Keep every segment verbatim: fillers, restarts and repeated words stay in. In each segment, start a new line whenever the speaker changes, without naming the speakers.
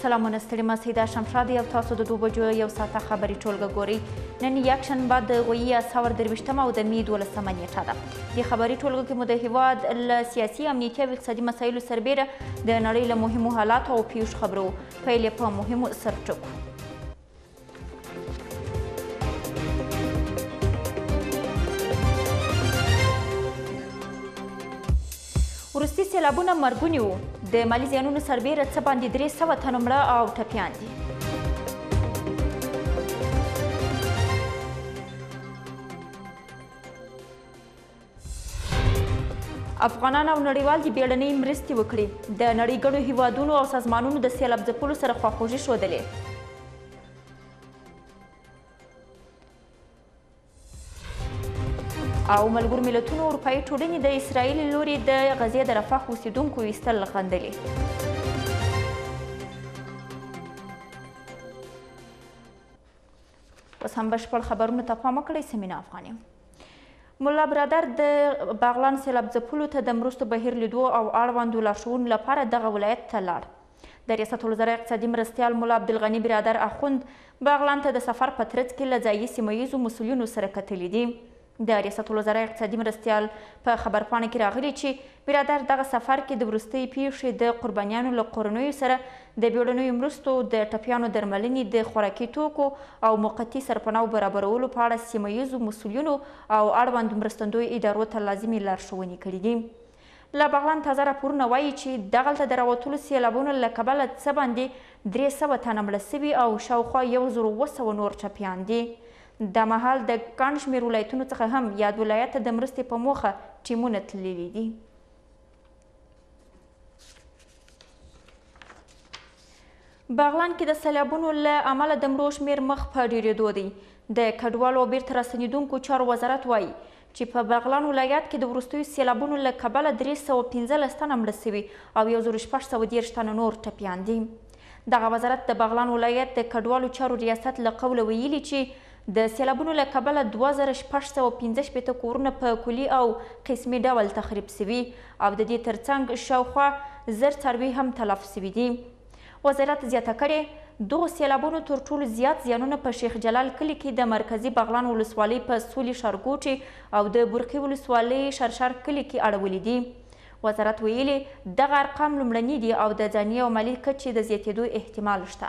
سلامونه ستړي مه سئ دا شمشاد او تاسو د دوه بجو یو ساعته خبري ټولګه ګورئ. نن یکشنبه د غویي څلور درویشتمه او د مې دولسمه نیټه ده. د خبري ټولګه کې مو د هیواد له سیاسي امنیتي او اقتصادي مسایلو سربیره د نړۍ له مهمو حالاتو او پیښو خبرو. پیل یې په مهمو سرټکو. وروستي سیلابونه مرګوني وو. د مالي زیانونو سربیره څه باندې درې سوه تنو مړه او ټپیان دي. افغانان او نړیوال د بیړنۍ مرستې وکړي. د نړۍ ګڼو هیوادونو او سازمانونو د سیلاب ځپلو سره خواخوږي ښودلې. او ملګرو ملتونو اروپایي ټولنې د اسرائیل له لوري د غزې د رفح اوسیدونکو ایستل غندلي. اوس هم بشپړ خبرونو ته پام وکړئ. سمینا افغان یم. ملا برادر د بغلان سیلاب ځپلو ته د مرستو بهیر لیدو او اړوندو لارښوونو لپاره دغه ولایت ته لاړ. د ریاست الوزرا اقتصادي مرستیال ملا عبدالغني برادر اخوند بغلان ته د سفر په ترڅ کې له ځایي سیمه ییزو مسؤلینو سره کتلي دي. د ریاست الوزرا اقتصادي مرستیال په خبرپاڼه کې راغلي چې برادر دغه سفر کې د وروستۍ پیښې د قربانیانو له کورنیو سره د بیړنیو مرستو، د ټپیانو درملنې، د خوراکي توکو او موقتي سرپناه برابرولو په اړه سیمه ییزو مسؤلینو او اړوندو مرستندویو ادارو ته لازمي لارښوونې کړي دي. له بغلان تازه راپورونه وایي چې دغلته د راوتلو سیلابونو له کبله څه باندې درې سوه تنه مړه سوي او شاوخوا یو زر اووه سوه نور ټپیان دي. دا مهال د ګڼ شمېر ولایتونو څخه هم یاد ولایت ته د مرستې په موخه ټیمونه تللي دي. بغلان کې د سیلابونو له امله د مړو شمېر مخ په ډېرېدو دی. د کډوالو او بیرته راستنېدونکو چارو وزارت وایي چې په بغلان ولایت کې د وروستیو سیلابونو له کبله درې سوه پنځلس تنه مړه سوي او یو زر شپږ سوه دېرش تنه نور ټپیان دي. دغه وزارت د بغلان ولایت د کډوالو چارو ریاست له قوله ویلي چې د سیلابونو له کبله دوه زره شپږ سوه پنځه شپېته کورونه په کلي او قسمي ډول تخریب سوي او د دې ترڅنګ شاوخوا زر څاروي هم تلف سوي دي. وزارت زیاته کړې دغو سیلابونو تر ټولو زیات زیانونه په شیخ جلال کلي کې د مرکزي بغلان ولسوالۍ په سولې ښارګوټي او د برقي ولسوالۍ شرشر کلي کې اړولي دي. وزارت ویلي دغه ارقام لومړني دي او د ځاني او مالي کچې د زیاتېدو احتمال شته.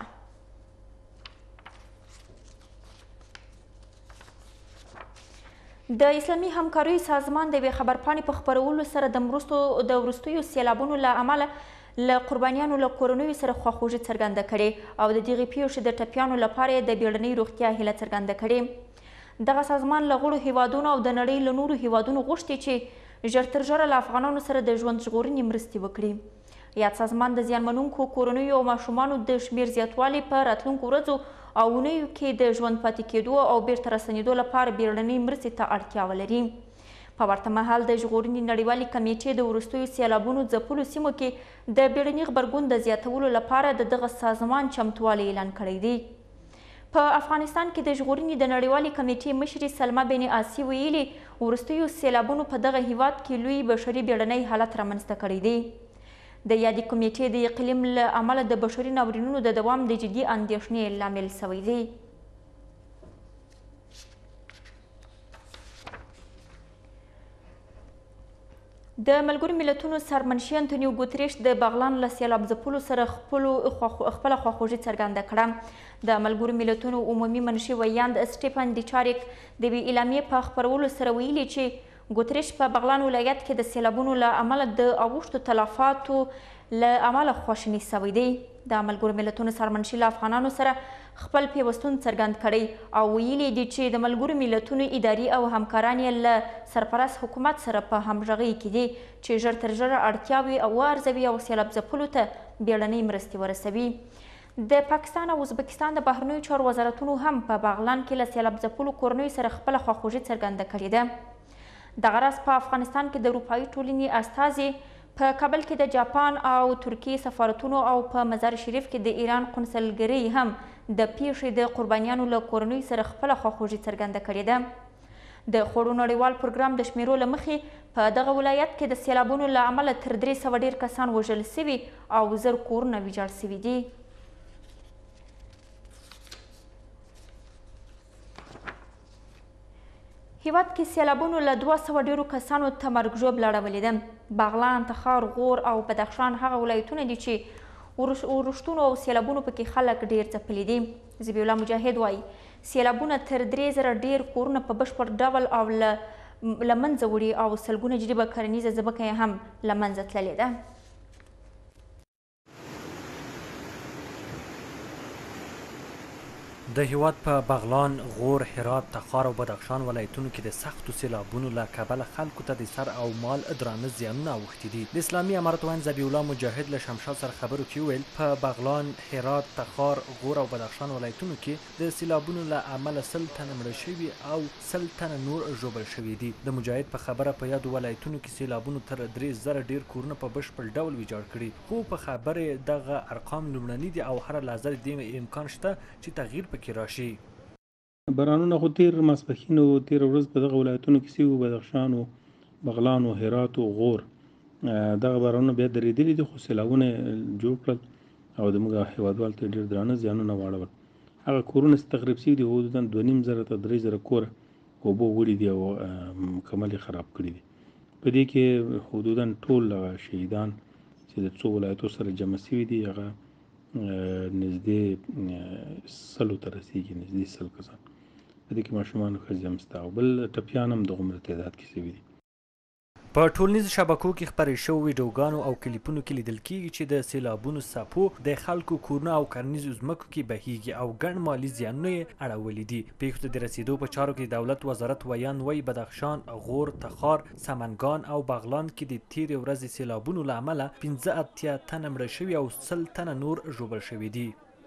د اسلامي همکاریو سازمان د یوې خبرپاڼې په خپرولو سره د مرستو د وروستیو سیلابونو له امله له قربانیانو له کورنیو سره خواخوږي څرګنده کړې او د دغې پیښې د ټپیانو لپاره یې د بیړنۍ روغتیا هیله څرګنده کړې. دغه سازمان له غړو هیوادونو او د نړۍ له نورو هیوادونو غوښتي چې ژر تر ژره له افغانانو سره د ژوند ژغورنې مرستې وکړي. یاد سازمان د زیانمنونکو کورنیو او ماشومانو د شمېر زیاتوالي په راتلونکو ورځو او اونیو کې د ژوند پاتې کېدو او بیرته راستنېدو لپاره بیړنۍ مرستې ته اړتیا ولري. په ورته مهال د ژغورنې نړیوالې کمیټې د وروستیو سیلابونو ځپلو سیمو کې د بیړني غبرګون د زیاتولو لپاره د دغه سازمان چمتووالی اعلان کړی دی. په افغانستان کې د ژغورنې د نړیوالې کمیټې مشرې سلمه بن آسی ویلي وروستیو سیلابونو په دغه هیواد کې لوی بشري بیړنی حالت رامنځته کړی دی. د یادې کمیټې د اقلیم له امله د بشري ناورینونو د دوام د جدي اندېښنې لامل شوی دی. د ملګرو ملتونو سرمنشي انتونیو ګوتریش د بغلان له سیلاب ځپلو سره خپله خواخوږي څرګنده کړه. د ملګرو ملتونو عمومي منشي ویاند سټیفن ډیچاریک د یوې اعلامیې په خپرولو سره ویلي چې ګوتریش په بغلان ولایت کې د سیلابونو له امله د اوښتو تلفاتو له امله خواشینی شوی دی. د ملګرو ملتونو سرمنشي له افغانانو سره خپل پیوستون څرګند کړی او ویلي دي چې د ملګرو ملتونو اداري او همکاران یې له سرپرست حکومت سره په همغږۍ کې دي چې ژر تر ژره اړتیاوې وارزوي او سیلاب ځپلو ته بیړنۍ مرستې ورسوي. د پاکستان او ازبکستان د بهرنیو چارو وزارتونو هم په بغلان کې له سیلاب ځپلو کورنیو سره خپله خواخوږي څرګنده کړې ده. دغه راز په افغانستان کې د اروپایي ټولنې استازي په کابل کې د جاپان او ترکیې سفارتونو او په مزار شریف کې د ایران قونسلګرۍ هم د پیښې د قربانیانو له کورنیو سره خپله خواخوږي څرګنده کړې ده. د خوړو نړیوال پروګرام د شمیرو له مخې په دغه ولایت کې د سیلابونو له امله تر درې سوه ډېر کسان وژل سوي او زر کورونه ویجاړ سوي دي. هیواد کې سیلابونو له دوه سوه ډیرو کسانو ته مرګ ژوبله اړولې ده. بغلان، تخار، غور او بدخشان هغه ولایتونه دي چې اورښتونو او سیلابونو پکې خلک ډیر ځپلي دي. ذبیح الله مجاهد وایي سیلابونه تر درې زره ډیر کورونه په بشپړ ډول او له منځه وړي او سلګونه جریبه کرنیزه ځمکه یې هم له منځه تللې ده.
د هیواد په بغلان، غور، هرات، تخار او بدخشان ولایتونو کې د سختو سیلابونو له کبله خلکو ته د سر او مال درانه زیانونه اوښتي دي. د اسلامي امارت ویاند ذبیح الله مجاهد له شمشاد سره خبرو کې وویل په بغلان، هرات، تخار، غور او بدخشان ولایتونو کې د سیلابونو له امله سل تنه مړه شوي او سل تنه نور ژوبل شوي دي. د مجاهد په خبره په یادو ولایتونو کې سیلابونو تر درې زره ډیر کورونه په بشپړ ډول ویجاړ کړي، خو په خبرې دغه ارقام لومړني دي او هر لحظه د دې امکان شته چې تغییر کې راشي.
بارانونه خو تیر ماسپښین او تیر ورځ په دغه ولایتونو کې سوي، بدخشان او بغلان او هرات او غور دغه بارانونه بیا درېدلي دي، خو سیلابونه جوړ کړل او زموږ هیوادوالو ته ډېر درانه زیانونه واړول. هغه کورونه چې تخریب شوي دي حدودا دوه نیم زره ته درې زره کوره اوبو وړي دي او مکمل یې خراب کړي دي. په دې کې حدودا ټول شهیدان چې د څو ولایتو سره جمع شوي دي هغه نږدې سلو ته رسیږي، نږدې سل کسان. په دې کې ماشومان او ښځې هم شته او بل ټپیان هم دغومره تعداد کې شوي دي.
په ټولنیزو شبکو کې خپرې شوو ویډیوګانو او کلیپونو کې لیدل کېږي چې د سیلابونو څپو د خلکو کورونه او کرنیزو ځمکو کې بهیږي او ګڼ مالي زیانونه یې اړولي دي. پیښو ته د رسیدو په چارو کې دولت وزارت ویاند وایي بدخشان، غور، تخار، سمنګان او بغلان کې د تیرې ورځې سیلابونو له امله پنځه اتیا تنه مړه شوي او سل تنه نور ژوبل شوي دي.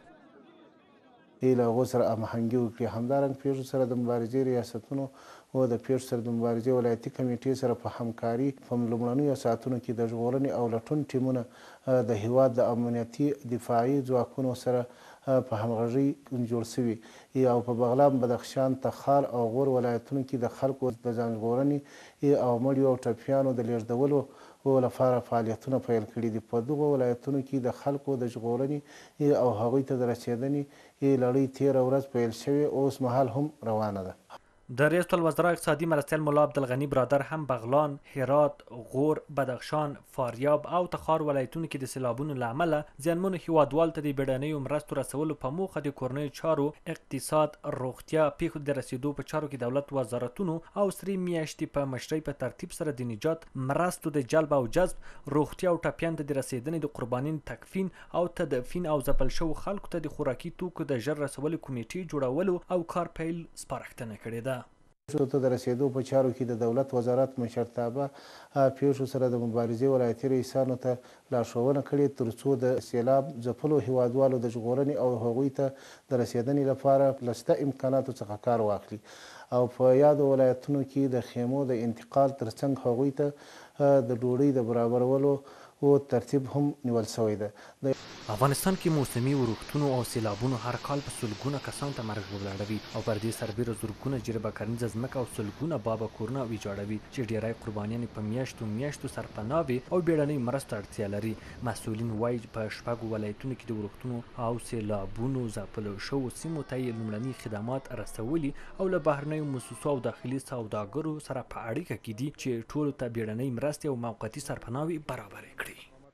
له هغو سره هماهنګي وکړي. همدارنګه پیښو سره د مبارزې ریاستونو او د پیښو سره د مبارزې ولایتي کمیټې سره په همکاري په لومړنیو ساعتونو کې د ژغورنې او لټون ټیمونه د هیواد د امنیتي دفاعي ځواکونو سره په همغږۍ جوړ شوي او په بغلان، بدخشان، تخار او غور ولایتونو کې د خلکو د ځان ژغورنې او مړیو او ټپیانو د لیږدولو لپاره فعالیتونه پیل کړي دي. په دغو ولایتونو کې د خلکو د ژغورنې او هغوی ته د رسېدنې لړۍ تېره ورځ پیل شوې، اوس مهال هم روانه ده.
د ریاست الوزرا اقتصادي مرستیال ملا عبدالغني برادر هم بغلان، هرات، غور، بدخشان، فاریاب او تخار ولایتونو کې د سیلابونو له امله زیانمنو هیوادوالو ته د بیړنیو مرستو رسولو په موخه د کورنیو چارو، اقتصاد، روغتیا، پیښو د رسیدو په چارو کې دولت وزارتونو او سرې میاشتې په مشرۍ په ترتیب سره د نجات مرستو د جلب او جذب، روغتیا او ټپیانو ته د رسیدنې د قربانین تکفین او تدفین او ځپل شوو خلکو ته د خوراکي توکو د ژر رسولو کمیټې جوړولو او کار پیل سپارښتنه کړې ده.
پیښو ته د رسیدو په چارو کې د دولت وزارت مشرتابه پیښو سره د مبارزې ولایتي رئیسانو ته لارښوونه کړې تر څو د سیلاب ځپلو هیوادوالو د ژغورنې او هغوی ته د رسیدنې لپاره له شته امکاناتو څخه کار واخلي او په یادو ولایتونو کې د خیمو د انتقال ترڅنګ هغوی ته د ډوډۍ د برابرولو او ترتیب هم نیول شوی ده.
افغانستان کې موسمي ورښتونو او سیلابونو هر کال په سلګونه کسانو ته مرګ ژوبله اړوي او پر دې سربیره زرګونه جریبه کرنیزه ځمکه او سلګونه بابا کورونه ویجاړوي چې ډیری قربانیان په میاشتو میاشتو سرپناه وي او بیړنۍ مرستو اړتیا لري. مسؤلین وایي په شپږو ولایتونو کې د ورښتونو او سیلابونو ځپلو شوو سیمو ته یې لومړني خدمات رسولي او له بهرنیو موسسو او داخلي سوداګرو سره په اړیکه کې دي چې ټولو ته بیړنۍ مرستې او موقتي سرپناوي برابرې کړي.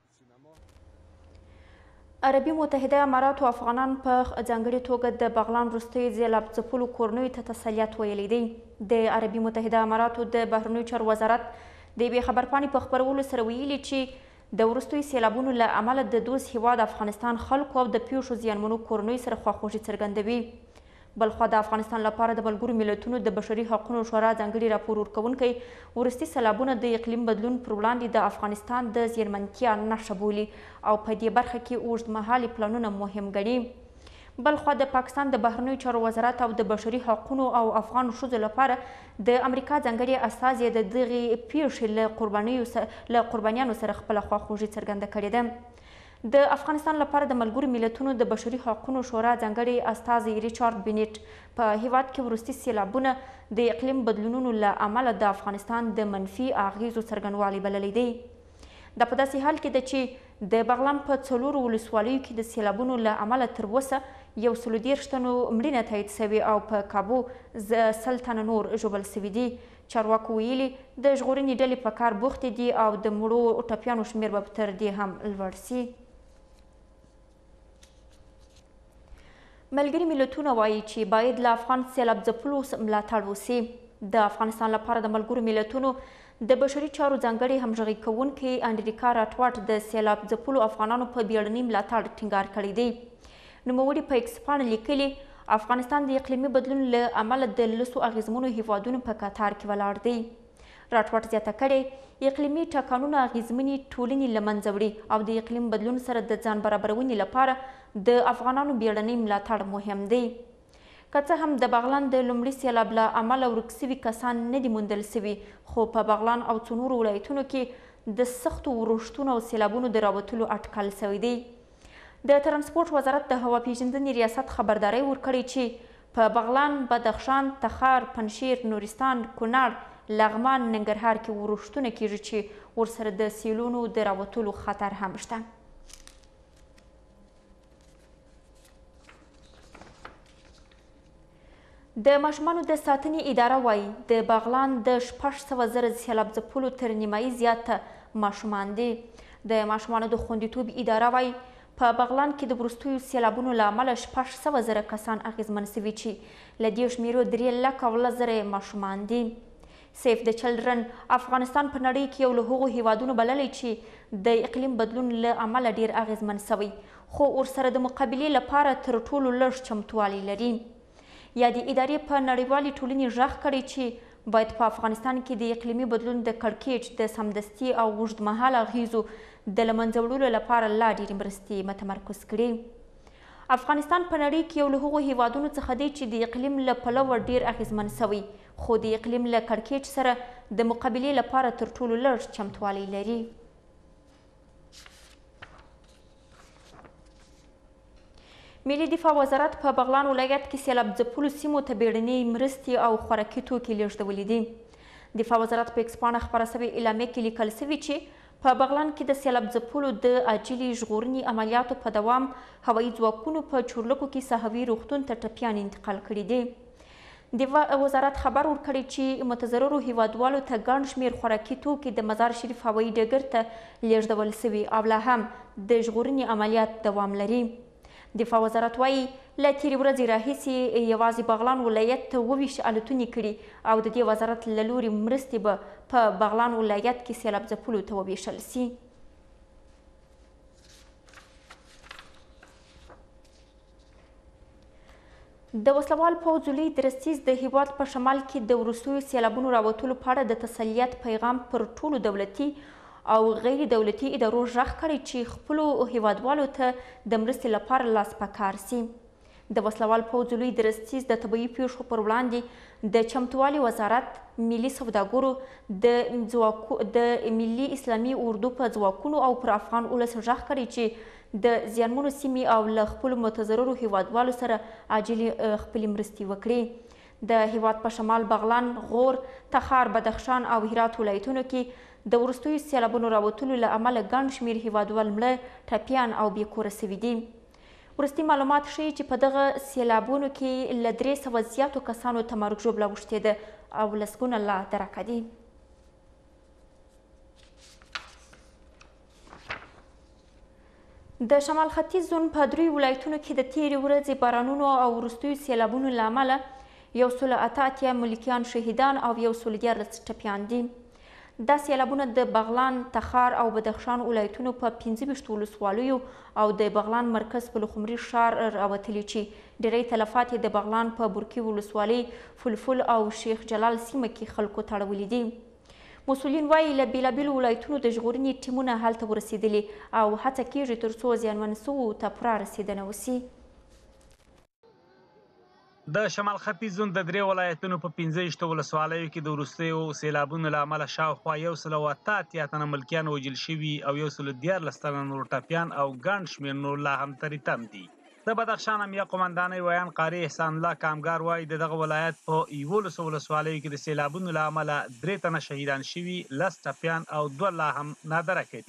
عربي متحده اماراتو افغانان په ځانګړې توګه د بغلان وروستیو سیلاب ځپلو کورنیو ته تسلیت ویلی دی. د عربي متحده اماراتو د بهرنیو چارو وزارت د یوې خبرپاڼې په خپرولو سره ویلي چې د وروستیو سیلابونو له امله د دوست هیواد افغانستان خلکو او د پیښو زیانمنو کورنیو سره خواخوږي څرګندوي. بلخوا د افغانستان لپاره د ملګرو ملتونو د بشري حقونو شورا ځانګړي راپور ورکوونکی وروستي سیلابونه د اقلیم بدلون پر وړاندې د افغانستان د زیرمنتیا نښه بولي او په دې برخه کې اوږدمهالي پلانونه مهم ګڼي. بلخوا د پاکستان د بهرنیو چارو وزارت او د بشري حقونو او افغان ښځو لپاره د امریکا ځانګړي استازي د دغې پیښې له قربانیانو سره خپله خواخوږي څرګنده کړې ده. د افغانستان لپاره د ملګرو ملتونو د بشري حقونو شورا ځانګړي استازی ریچارډ بینیټ په هیواد کې وروستي سیلابونه د اقلیم بدلونونو له امله د افغانستان د منفي اغیزو څرګندوالی بللی دی. دا په داسې حال کې ده چې د بغلان په څلورو ولسوالیو کې د سیلابونو له امله تر اوسه یو سلو دېرش تنو مړینه تایید سوي او په کابو سل تنه نور ژوبل سوي دي. چارواکو ویلي د ژغورنې ډلې په کار بوختې دي او د مړو ټپیانو شمېر به تر دې هم لوړ سي. ملګري ملتونه وایي چې باید له افغان سیلاب ځپلو ملاتړ وسي. د افغانستان لپاره د ملګرو ملتونو د بشري چارو ځانګړي همغږي کوونکي انډریکا راټواټ د سیلاب ځپلو افغانانو په بیړني ملاتړ ټینګار کړی دی. نوموړي په ایکس پاڼه لیکلي افغانستان د اقلیمي بدلون له امله د لسو اغیزمنو هیوادونو په کتار کې ولاړ دی. راټواټ زیاته کړې اقلیمي ټاکنونه اغیزمنې ټولنې له منځه وړي او د اقلیم بدلون سره د ځان برابرونې لپاره د افغانانو بیړنی ملاتړ مهم دی. که څه هم د بغلان د لومړي سیلاب له امله ورک سوي کسان نه دي موندل سوي، خو په بغلان او څو نورو ولایتونو کې د سختو ورښتونو او سیلابونو د راوتلو اټکل سوی دی. د ترانسپورټ وزارت د هوا پیژندنې ریاست خبرداری ورکړی چې په بغلان، بدخشان، تخار، پنجشیر، نورستان، کونړ، لغمان، ننګرهار کې ورښتونه کیږي چې ورسره د سیلونو د راوتلو خطر هم شته. د ماشومانو د ساتنې اداره وایي د بغلان د شپږ سوه زره سیلاب ځپلو تر نیمایي زیاته ماشومان دي. د ماشومانو د خوندیتوب اداره وایي په بغلان کې د وروستیو سیلابونو له امله شپږ سوه زره کسان اغېزمن سوي چې له دې شمېرو درې لکه او لس زره ماشومان دي. سیف د چلډرن افغانستان په نړۍ کې یو له هغو هیوادونو بللی چې د اقلیم بدلون له امله ډېر اغېزمن سوی، خو ورسره د مقابلې لپاره تر ټولو لږ چمتووالی لري. یا د ادارې په نړیوالې ټولنې غږ کړی چې باید په افغانستان کې د اقلیمي بدلون د کړکېچ د سمدستي او اوږدمهاله اغیزو د له منځه وړلو لپاره لا ډېرې مرستې متمرکز کړي. افغانستان په نړۍ کې یو له هغو هیوادونو څخه دی چې د اقلیم له پلوه ډېر اغیزمن سوی، خو د اقلیم له کړکېچ سره د مقابلې لپاره تر ټولو لږ چمتوالی لري. ملي دفاع وزارت په بغلان ولایت کې سیلاب ځپلو سیمو ته بیړنۍ مرستې او خوراکي توکي لیږدولي دي. دفاع وزارت په ایکس پاڼه خپره سوې اعلامیه کې لیکل سوي چې په بغلان کې د سیلاب ځپلو د عاجلې ژغورنې عملیاتو په دوام هوایي ځواکونو په چورلکو کې ساحوي روغتون ته ټپیان انتقال کړي دي. د وزارت خبر ورکړی چې متضررو هیوادوالو ته ګڼ شمېر خوراکي توکي د مزار شریف هوایي ډګر ته لیږدول سوي او لا هم د ژغورنې عملیات دوام لري. دفاع وزارت وایي له تېرې ورځې راهیسې یوازې بغلان ولایت ته اووه ویشت الوتنې کړي او د دې وزارت له لوري مرستې به په بغلان ولایت کې سیلاب ځپلو ته وویشل سي. د وسلوال پوځ لوی درستیز د هیواد په شمال کې د وروستیو سیلابونو راوتلو په اړه د تسلیت پیغام پر ټولو دولتي او غیر دولتي ادارو غږ کړی چې خپلو هیوادوالو ته د مرستې لپاره لاس په کار سي. د وسلوال پوځ لوی درستیز د طبیعي پیښو پر وړاندې د چمتووالي وزارت، ملي سوداګرو، د د ملي اسلامي اردو په ځواکونو او پر افغان ولس غږ کړی چې د زیانمنو سیمې او له خپلو متضررو هیوادوالو سره عاجلې خپلې مرستې وکړي. د هیواد په شمال بغلان، غور، تخار، بدخشان او هرات ولایتونو کې د وروستیو سیلابونو راوتلو له امله ګڼ شمېر هیوادوال مړه، ټپیان او بې کوره سوي دي. وروستي معلومات ښیي چې په دغه سیلابونو کې له درې سوه زیاتو کسانو ته مرګ ژوبله اوښتېده او لسګونه لا درکه دي. د شمال ختیځ زون په دریو ولایتونو کې د تېرې ورځې بارانونو او وروستیو سیلابونو له امله یو سل اته اتیا ملکیان شهیدان او یو سل دیارلس ټپیان دي. دا سیلابونه د بغلان، تخار او بدخشان ولایتونو په پنځه ویشتو ولسوالیو او د بغلان مرکز په لخمري ښار راوتلي چې ډېری تلفات یې د بغلان په برکي ولسوالۍ، فلفل او شیخ جلال سیمه کې خلکو ته اړولي دي. مسؤلین وایي له بېلابېلو ولایتونو د ژغورنې ټیمونه هلته ورسېدلي او هڅه کیږي تر څو زیانمن سویو ته پوره رسېدنه وسي.
د شمال ختیځ زون د درې ولایتونو په پنځه ویشتو ولسوالیو کې د وروستیو سیلابونو له امله شاوخوا یو سل او اته اتیا تنه ملکیان وژل شوي او یو سل دیارلس تنه نور ټپیان او ګڼ شمېر نور لا هم ترې تم دي. د بدخشان امنیه قمندانۍ ویان قاري احسان الله کامګار وایي د دغه ولایت په یولسو ولسوالیو کې د سیلابونو له امله درې تنه شهیدان شوي، لس ټپیان او دوه لا هم نادرکه دي.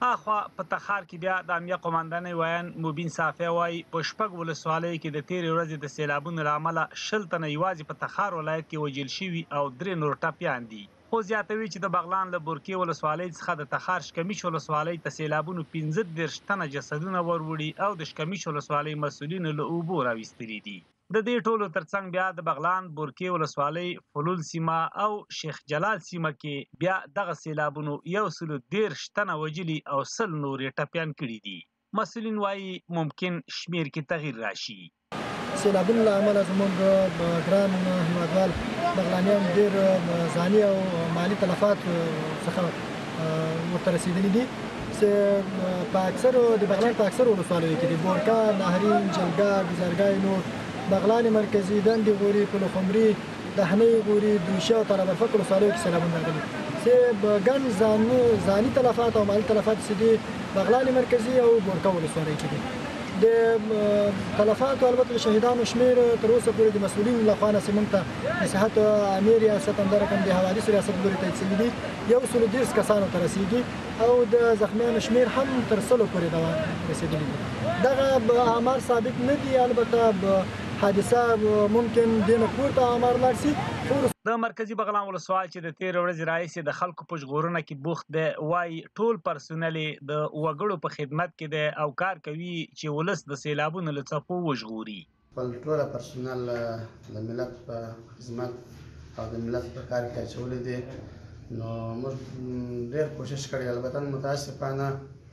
اخوا په تخار کې بیا د امنیه قومندانۍ ویان مبین صافی وایي په شپږ ولسوالیو کې د تېرې ورځې د سیلابونو له امله شل تنه یوازې په تخار ولایت کې وژل شوي او درې نور ټپیان دي. خو زیاتوي چې د بغلان له بورکې ولسوالۍ څخه د تخار شکمیش ولسوالۍ ته سیلابونو پنځه دېرش تنه جسدونه ور او د شکمیش ولسوالۍ مسؤلینو له اوبو راویستلي دي. د دې ټولو ترڅنګ بیا د بغلان بورکې ولسوالۍ فلول سیمه او شیخ جلال سیمه کې بیا دغه سیلابونو یو سلو دېرش تنه وژلي او سل نورې ټپیان کړي دي. مسؤلین وایي ممکن شمیر کې تغییر راشي.
سیلابونو له امله زموږ ګران هیوادوال بغلانیان ډېر ځاني او مالي تلفات څخه ورته رسېدلي دي چې په اکثرو د بغلان په اکثرو ولسوالیو کې د بورکا، نهرین، جلګه، ګذرګاه نور، بغلان مرکزي، دندې غوري، پلخمري، دهنۍ غوري، دوشه او ترابرفک ولسوالیو کې سیلابونه راغلي چې ګڼ ځاني تلفات او مالي تلفات چې دي بغلان مرکزي او بورکا ولسوالۍ کې دي. د تلفاتو البته د شهیدانو شمیر تر اوسه پورې د مسؤلینو لخوا نه موږ ته د صحت عامې ریاست همدارنګه د حوادث ریاست پورې تایید شوي دي. یو سلو دېرش کسانو ته رسیږي او د زخمیانو شمیر هم تر سلو پورې دوام رسېدلي دي. دغه اعمار ثابت نه دي، البته حادثه ممکن دینه پورته اعمار لاړ شي.
د مرکزي بغلان ولسوال چې د تېرې ورځې راهیسې د خلکو په ژغورنه کې بوخت دی وایي ټول پرسونل یې د وګړو په خدمت کې دی او کار کوي چې ولس د سیلابونو له څپو وژغوري.
خپل ټوله پرسونل د ملت په خدمت او د ملت په کار کې اچولی دی. نو موږ ډېر کوشش کړی، البته متاسفانه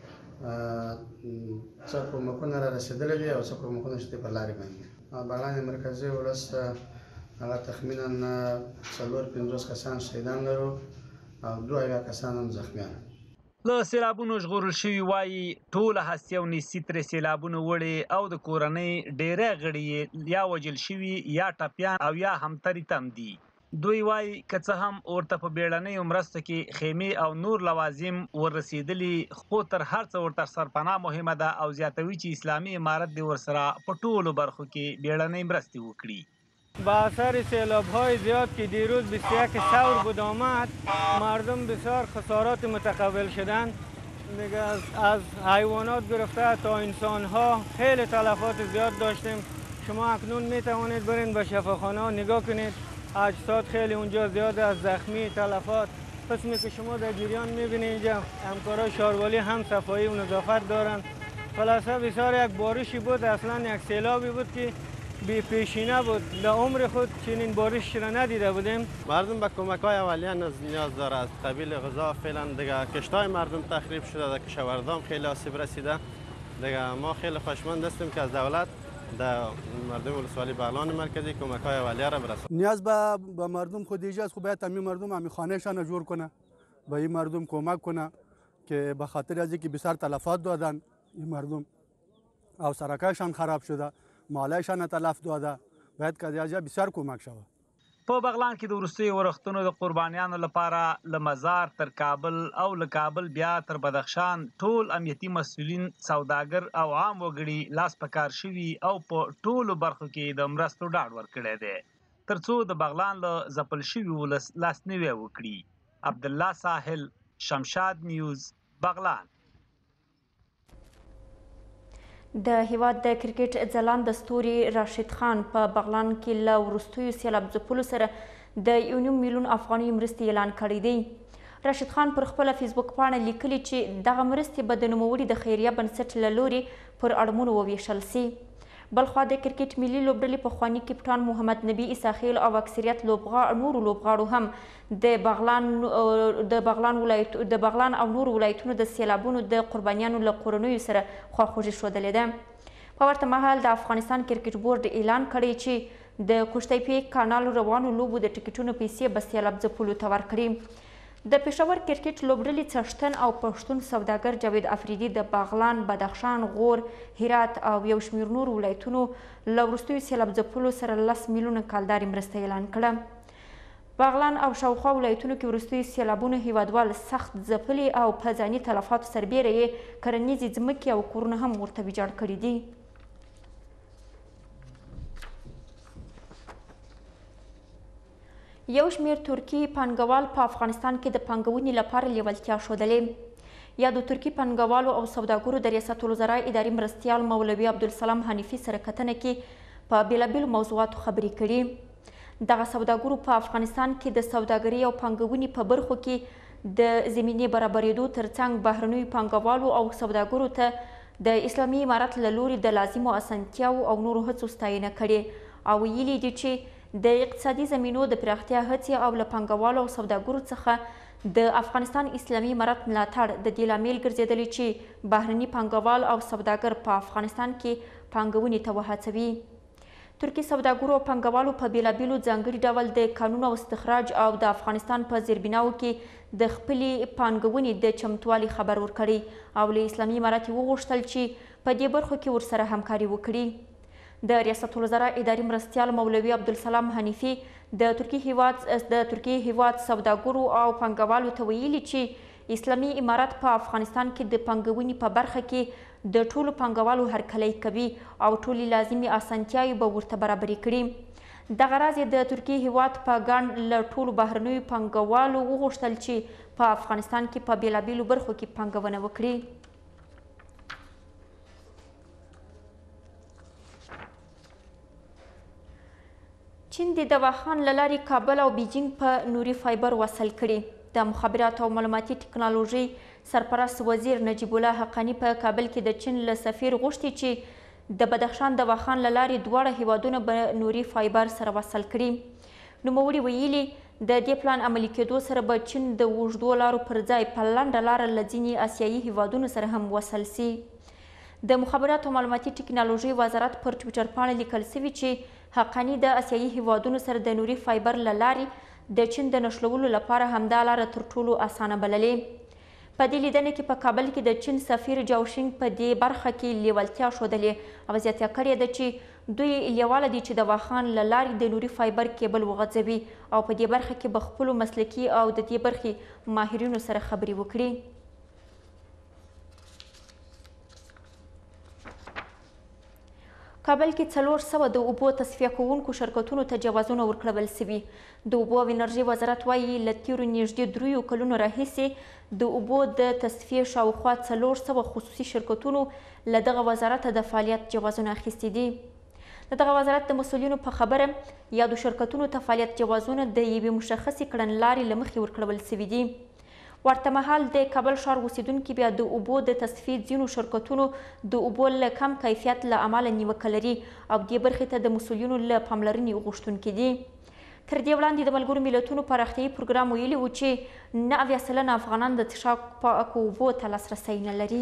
څه کومکونه را رسېدلي دي او څه کومکونه چې په لارې باندې. بغلان مرکزي ولس هغه تخمینا څلور پنځوس کسان شهیدان لرو او دوه اویا کسان هم زخمیان.
له سیلابونو ژغورل شوي وایي ټوله هستي او نیستي ترې سیلابونو وړې او د کورنۍ ډېری غړي یې یا وژل شوي یا ټپیان او یا هم تري تم دي. دوی وایي که څه هم ورته په بیړنیو مرستو کې خیمې او نور لوازم وررسېدلي خو تر هر څه ورته سرپناه مهمه ده او زیاتوي چې اسلامي امارت دې ورسره په ټولو برخو کې بیړنۍ مرستې وکړي.
با اثر سیلاب‌های زیاد که دیروز بیست و یک ثور بود آمد، مردم بسیار خسارات متقبل شدند. دیگه از, از حیوانات گرفته تا انسان‌ها خیلی تلفات زیاد داشتیم. شما اکنون میتوانید برین به شفاخانه نگاه کنید، اجساد خیلی اونجا زیاد از زخمی تلفات. قسمی که شما در جریان میبینید اینجا همکارای شاروالی هم صفایی و نظافت دارن. خلاصه بسیار یک بارشی بود، اصلا یک سیلابی بود که بی پیشینه بود. در عمر خود چنین بارش را ندیده بودیم.
مردم به کمک های اولیه نیاز داره، از قبیل غذا. فعلا دیگه کشتای مردم تخریب شده، در کشاورزان خیلی آسیب رسیده. دیگه ما خیلی خوشمند هستیم که از دولت در مردم ولسوالی بغلان مرکزی کمک های اولیه را برسونه.
نیاز به با مردم خود ایجاز خوب باید همین مردم همین خانهشان جور کنه، به این مردم کمک کنه که به خاطر از اینکه بسیار تلفات دادن این مردم او سرکایشان خراب شده، مالایشان تلف داده، باید که از بسیار کمک شود.
په بغلان کې د وروستیو ورښتونو د قربانیانو لپاره له مزار تر کابل او له کابل بیا تر بدخشان ټول امنیتي مسؤلین، سوداګر او عام وګړي لاس په کار شوي او په ټولو برخو کې د مرستو ډاډ ورکړی دی تر څو د بغلان له ځپل شوي ولس لاسنیوی وکړي. عبدالله ساحل، شمشاد نیوز، بغلان.
د هیواد د کرکټ ځلانده ستوري راشد خان په بغلان کې له وروستیو سیلاب ځپلو سره د یو نیم میلیون افغانۍ مرستې اعلان کړی دی. راشد خان پر خپله فیسبوک پاڼه لیکلي چې دغه مرستې به د نوموړي د خیریه بنسټ له لورې پر اړمونو وویشل سي. بلخوا د کرکټ ملي لوبډلې پخواني کپټان محمد نبي اساخیل او اکثریت لوبغاړو نورو لوبغاړو هم د بغلان د بغلان ولایت د بغلان او نورو ولایتونو د سیلابونو د قربانیانو له کورنیو سره خواخوږي ښودلې ده. په ورته مهال د افغانستان کرکټ بورډ اعلان کړی چې د کشتۍ پی کانال روانو لوبو د ټکټونو پیسې به سیلاب ځپلو ته ورکړي. د پېښور کرکټ لوبډلې څښتن او پښتون سوداګر جاوید افریدي د بغلان، بدخشان، غور، هرات او یو شمېر نورو ولایتونو له وروستیو سیلاب ځپلو سره لس میلیونه کلدارې مرسته اعلان کړه. بغلان او شاوخوا ولایتونو کې وروستیو سیلابونو هیوادوال سخت ځپلي او په ځاني تلفاتو سربیره یې کرنیزې ځمکې او کورونه هم ورته ویجاړ کړي دي. یو شمېر ترکي پانګوال په افغانستان کې د پانګونې لپاره لیوالتیا ښودلې. یا د ترکي پانګوالو او سوداګرو د ریاست الوزرا اداري مرستیال مولوي عبدالسلام حنیفي سره کتنه کې په بېلابېلو موضوعاتو خبرې کړي. دغه سوداګرو په افغانستان کې د سوداګرۍ او پانګونې په برخو کې د زمینې برابرېدو ترڅنګ بهرنیو پانګوالو او سوداګرو ته د اسلامي امارت له لوري د لازمو اسانتیاوو او نورو هڅو ستاینه کړې او ویلي دي چې د اقتصادي زمینو د پراختیا هڅې او له پانګوالو او سوداګرو څخه د افغانستان اسلامي امارت ملاتړ د دې لامل ګرځېدلی چې بهرني پانګوال او سوداګر په افغانستان کې پانګونې ته وهڅوي. ترکي سوداګرو او پانګوالو په بېلابېلو ځانګړي ډول د کانونو او استخراج او د افغانستان په زیربناوو کې د خپلې پانګونې د چمتووالي خبر ورکړی او له اسلامي امارت یې وغوښتل چې په دې برخو کې ورسره همکاري وکړي. د ریاست الوزرا اداري مرستیال مولوي عبدالسلام حنیفي د ترکي هیواد د ترکي هیواد سوداګرو او پانګوالو ته ویلي چې اسلامي امارت په افغانستان کې د پانګونې په برخه کې د ټولو پانګوالو هرکلی کوي او ټولې لازمي اسانتیاوې به ورته برابرې کړي. دغه راز د ترکي هیواد په ګڼ له ټولو بهرنیو پانګوالو وغوښتل چې په افغانستان کې په بېلابېلو برخو کې پانګونه وکړي. چین د دواخان له لارې کابل او بیجینګ په نوري فایبر وصل کړي. د مخابراتو او معلوماتي ټکنالوژۍ سرپرست وزیر نجیب الله حقانی په کابل کې د چین له سفیر غوښتي چې د بدخشان دواخان له لارې دواړه هیوادونه به نوري فایبر سره وصل کړي. نوموړي ویلي د دې پلان عملي کېدو سره به چین د اوږدو لارو پر ځای په لنډه لاره له ځینې اسیایي هیوادونو سره هم وصل سي. د مخابراتو او معلوماتي ټکنالوژۍ وزارت پر ټویټر پاڼه لیکل سوي چې حقانی د اسیایي هیوادونو سره د نوري فایبر له لارې د چین د نښلولو لپاره همدا لاره تر ټولو اسانه بللې. په دې لیدنه کې په کابل کې د چین سفیر جاوشینګ په دې برخه کې لیوالتیا ښودلې او زیاته کړې ده چې دوی لیواله دي چې د واخان له لارې د نوري فایبر کیبل وغځوي او په دې برخه کې به خپلو مسلکي او د دې برخې ماهرینو سره خبرې وکړي. کابل کې څلور سوه د اوبو تصفیه کوونکو شرکتونو ته جوازونه ورکړل سوي. د اوبو او انرژي وزارت وایي له تیرو نږدې دریو کلونو راهیسې د اوبو د تصفیې شاوخوا څلور سوه خصوصي شرکتونو له دغه وزارته د فعالیت جوازونه اخیستي دي. د دغه وزارت د مسؤلینو په خبره یادو شرکتونو ته فعالیت جوازونه د یوې مشخصې کړنلارې له مخې ورکړل سوي دي. ورته مهال د کابل ښار اوسیدونکي بیا د اوبو د تصفیې ځینو شرکتونو د اوبو له کم کیفیت له امله نیوکه لري او دې برخې ته د مسؤلینو له پاملرنې غوښتونکي دي. تر دې وړاندې د ملګرو ملتونو پراختیایي پروګرام ویلي و چې نه اویا سلنه افغانان د څښاک پاکو اوبو ته لاسرسی نه لري.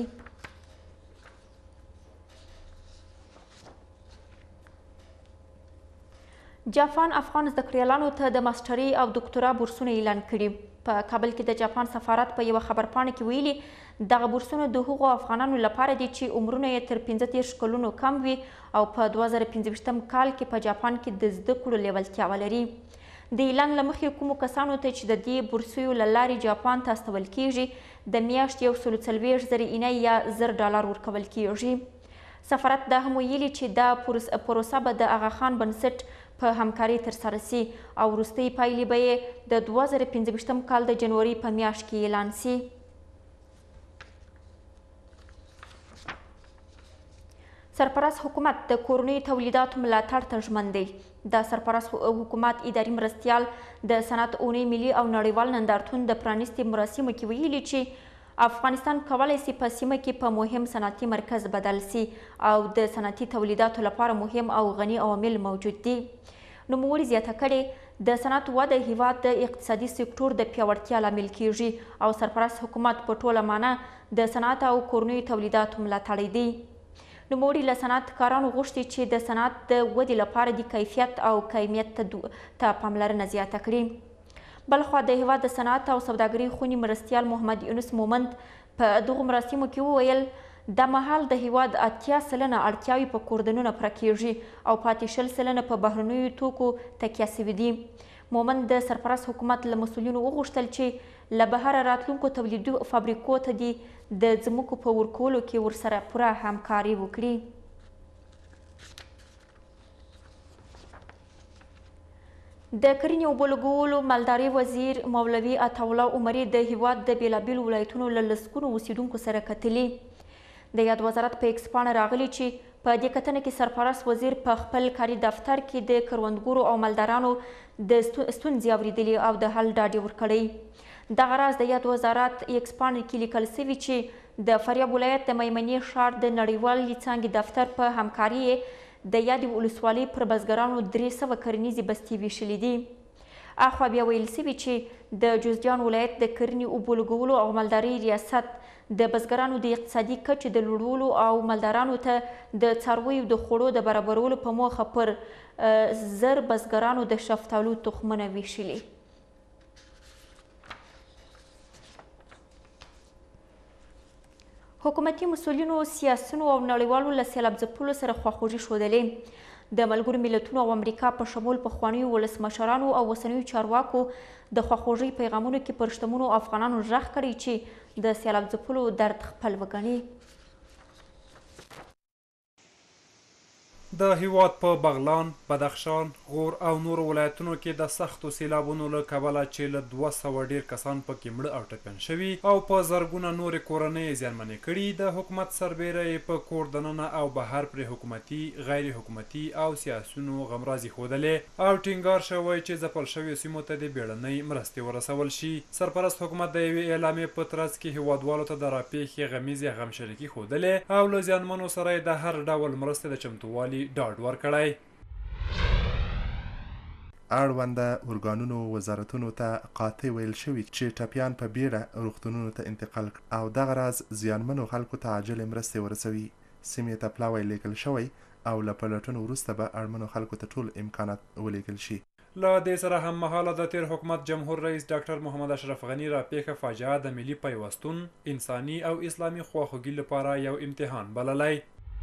جاپان افغان زده کړیالانو ته د ماسټرۍ او دکتورا بورسونه اعلان کړي. په کابل کې د جاپان سفارت په یوه خبرپاڼه کې ویلي دغه بورسونه د هغو افغانانو لپاره دي چې عمرونه یې تر پنځه دېرش کلونو کم وي او په دوه زره پنځه ویشتم کال کې په جاپان کې د زده کړو لیوالتیا ولري. د اعلان له مخې کومو کسانو ته چې د دې بورسیو له لارې جاپان ته استول کیږي د میاشتې یو سلو څلوېښت زره اینۍ یا زر ډالر ورکول کیږي. سفارت دا هم ویلي چې دا پروسه به د اغا خان بنسټ په همکاري ترسره سي او وروستۍ پایلې به یې د دوه زره پنځه ویشتم کال د جنوري په میاشت کې اعلان سي. سرپرست حکومت د کورنیو تولیداتو ملاتړ ته ژمن دی. د سرپرست حکومت اداري مرستیال د صنعت اونۍ ملي او نړیوال نندارتون د پرانیستې مراسمو کې ویلي چې افغانستان کولی سي په سیمه کې په مهم صنعتي مرکز بدل سي او د صنعتي تولیداتو لپاره مهم او غني عوامل موجود دي. نوموړي زیاته کړې د صنعت وده هیواد د اقتصادي سکتور د پیاوړتیا لامل کیږي او سرپرست حکومت په ټوله معنا د صنعت او کورنیو تولیداتو ملاتړی دی. نوموړي له صنعتکارانو غوښتي چې د صنعت د ودې لپاره د کیفیت او کمیت ته پاملرنه زیاته کړي. بلخوا د هیواد د صنعت او سوداګرۍ خونې مرستیال محمد یونس مومند په دغو مراسمو کې وویل دا مهال د هیواد اتیا سلنه اړتیاوې په کوردنونه پوره کیږي او پاتې شل سلنه په بهرنیو توکو تکیه سوي دي. مومند د سرپرست حکومت له مسؤلینو وغوښتل چې له بهره راتلونکو تولیدي فابریکو ته دي د ځمکو په ورکولو کې ورسره پوره همکاري وکړي. د کرنې اوبو لګولو مالدارۍ وزیر مولوي عطاالله عمري د هیواد د بېلابېلو ولایتونو له لسګونو اوسیدونکو سره کتلي. د یاد وزارت په ایکس پاڼه راغلي چې په دې کتنه کې سرپرست وزیر په خپل کاري دفتر کې د کروندګرو او مالدارانو د ستونزې اورېدلي او د حل ډاډ یې ورکړی. دغه راز د یاد وزارت ایکس پاڼه کې لیکل سوي چې د فاریاب ولایت د میمنې ښار د نړیوالې څانګې دفتر په همکاري یې د یادې ولسوالۍ پر بزګرانو درې سوه کرنیزې بستې ویشلې دي. اخوا بیا ویل سوي چې د جوزجان ولایت د کرنې اوبو لګولو او مالدارۍ ریاست د بزګرانو د اقتصادي کچې د لوړولو او مالدارانو ته د څارویو د خوړو د برابرولو په موخه پر زر بزګرانو د شفتالو تخمونه ویشلي. حکومتي مسؤلینو سیاسیونو او نړیوالو له سیلاب ځپلو سره خواخوږي ښودلې. د ملګرو ملتونو او امریکا په شمول پخوانیو ولسمشرانو او اوسنیو چارواکو د خواخوږۍ پیغامونو کې پر شتمنو افغانانو غږ کړی چې د سیلاب ځپلو درد خپل وګڼي.
د هیواد په بغلان، بدخشان، غور او نورو ولایتونو کې د سختو سیلابونو له کبله چې له دوه سوه ډیر کسان پکې مړه او ټپیان شوي او په زرګونه نورې کورنۍ زیانمنې کړي، د حکومت سربیره یې په کور دننه او بهر پرې حکومتي، غیر حکومتي او سیاسیونو غمرازي ښودلې او ټینګار شوی چې ځپل شویو سیمو ته د بیړنۍ مرستې ورسول شي. سرپرست حکومت د یوې اعلامیې په ترڅ کې هیوادوالو ته د راپېښې غمیزې غمشریکي ښودلې او له زیانمنو سره یې د هر ډول مرستې د چمتووالي ډاډ ورکړی.
اړونده ارګانونو وزارتونو ته قاطع ویل شوي چې ټپیان په بیړه روغتونونو ته انتقال کړي او دغه راز زیانمنو خلکو ته عاجلې مرستې ورسوي. سیمې ته پلاوی لیږل شوی او له پلټنو وروسته به اړمنو خلکو ته ټول امکانات ولیږل شي.
له دې سره هم مهاله د تیر حکومت جمهور رئیس ډاکټر محمد اشرف غني راپېښه فاجعه د ملي پیوستون، انساني او اسلامي خواخوږي لپاره یو امتحان بللی.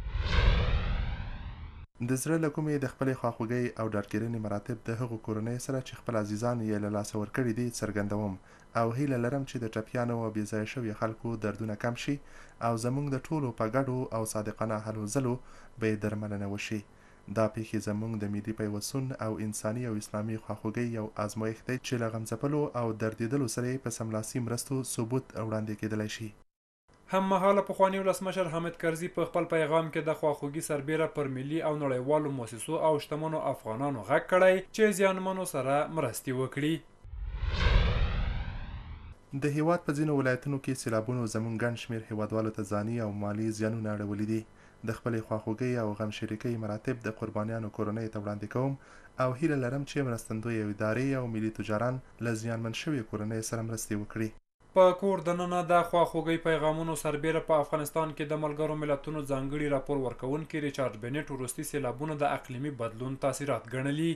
د زړه له کومې د خپلې خواخوږۍ او ډاډګیرنې مراتب د هغو کورنیو سره چې خپل عزیزان یې له لاسه ورکړي دي څرګندوم او هیله لرم چې د ټپیانو او بېځایه شویو خلکو دردونه کم شي او زموږ د ټولو په ګډو او صادقانه هلو ځلو به یې درملنه وشي. دا پیښې زموږ د ملي پیوستون او انساني او اسلامي خواخوږۍ یو ازمایښت دی چې له غمځپلو او دردېدلو سره یې په سملاسي مرستو ثبوت وړاندې کېدلی شي.
هم مهاله پخواني ولسمشر حامد کرزي په خپل پیغام کې د خواخوږي سربیره پر ملي او نړیوالو مؤسسو او شتمنو افغانانو غږ کړی چې زیانمنو سره مرستې وکړي.
د هیواد په ځینو ولایتونو کې سیلابونو زموږ ګڼ شمېر هیوادوالو ته ځاني او مالي زیانونه اړولي دي. د خپلې خواخوږۍ او غم شریکۍ مراتب د قربانیانو کورنۍ ته وړاندې کوم او هیله لرم چې مرستندویه ادارې او ملي تجاران له زیانمن شویو کورنۍ سره مرستې وکړي.
په کور دننه د خواخوږۍ پیغامونو سربیره په افغانستان کې د ملګرو ملتونو ځانګړي راپور ورکوونکي ریچارډ بینټ وروستي سیلابونه د اقلیمي بدلون تاثیرات ګڼلي.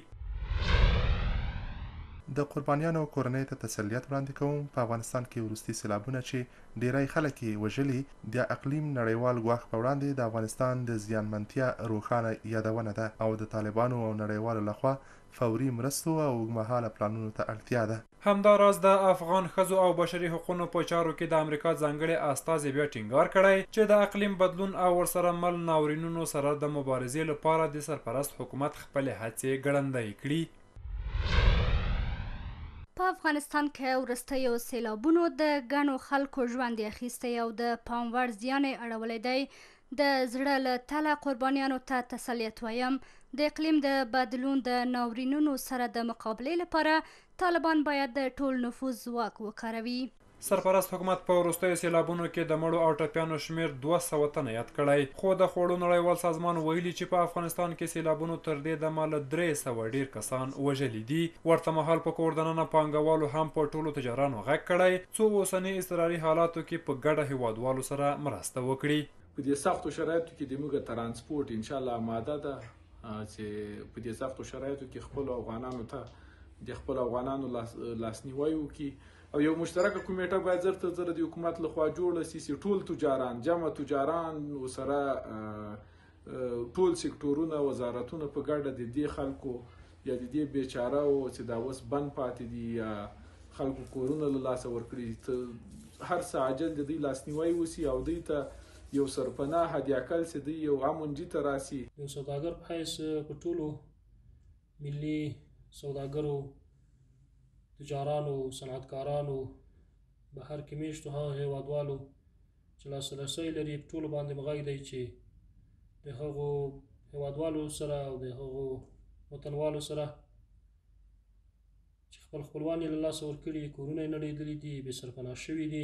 د قربانیانو کورنۍ ته تسلیت وړاندې کوم. په افغانستان کې وروستي سیلابونه چې ډیری خلک یې وژلي د اقلیم نړیوال ګواښ په وړاندې د افغانستان د زیانمنتیا روښانه یادونه ده او د طالبانو او نړیوالو لخوا فوري مرستو او اوږدمهاله پلانونو ته اړتیا ده.
همداراز د افغان ښځو او بشري حقوقو په چارو کې د امریکا ځانګړي استازي بیا ټینګار کړی چې د اقلیم بدلون او ورسره مل ناورینونو سره د مبارزې لپاره د سرپرست حکومت خپلې هڅې ګړندۍ کړي.
په افغانستان کې وروستیو سیلابونو د ګڼو خلکو ژوند اخیستی او د پام وړ زیان یې اړولی دی. د زړه له تله قربانیانو ته تسلیت وایم. د اقلیم د بدلون د ناورینونو سره د مقابلې لپاره طالبان باید د ټول نفوذ ځواک وکاروي.
سرپرست حکومت په وروستیو سیلابونو کې د مړو او ټپیانو شمیر دوه سوه تنه یاد کړی، خو د خوړو نړیوال سازمان ویلي چې په افغانستان کې سیلابونو تر دې دمه له درې سوه ډیر کسان وژلي دي. ورته مهال په کور دننه پانګوالو هم په ټولو تجارانو غږ کړی څو اوسني اضطراري حالاتو کې په ګډه هیوادوالو سره مرسته وکړي.
په دې سختو شرایطو کې د موږ ترانسپورت انشاءالله آماده ده چې په دې سختو شرایطو کې خپل افغانانو ته د خپل افغانانو لاسنیوی وکړي او یو مشترکه کمیټه باید زر تر زره د حکومت لخوا جوړه سي چې ټول تجاران جمع تجاران سره ټول سکتورونه وزارتونه په ګډه د دې خلکو یا د دې بیچاره او چې دا اوس بند پاتې دي یا خلکو کورونه له لاسه ورکړي هر څه عاجل د دوی لاسنیوی وسي او دوی ته یو سرپناه هدیاکل چې دوی یو امن جي ته راسي.
یو سوداګر په حیث په ټولو ملي سوداګرو، تجارانو، صنعتکارانو، بهر کې میشتو هغه هیوادوالو چې لاسرسی لري په ټولو باندې مغږ دی چې د هغو هیوادوالو سره او د هغو وطنوالو سره چې خپل خپلوان یې له لاسه ورکړي، کورونه یې نړېدلي دي، بې سرپناه شوي دي،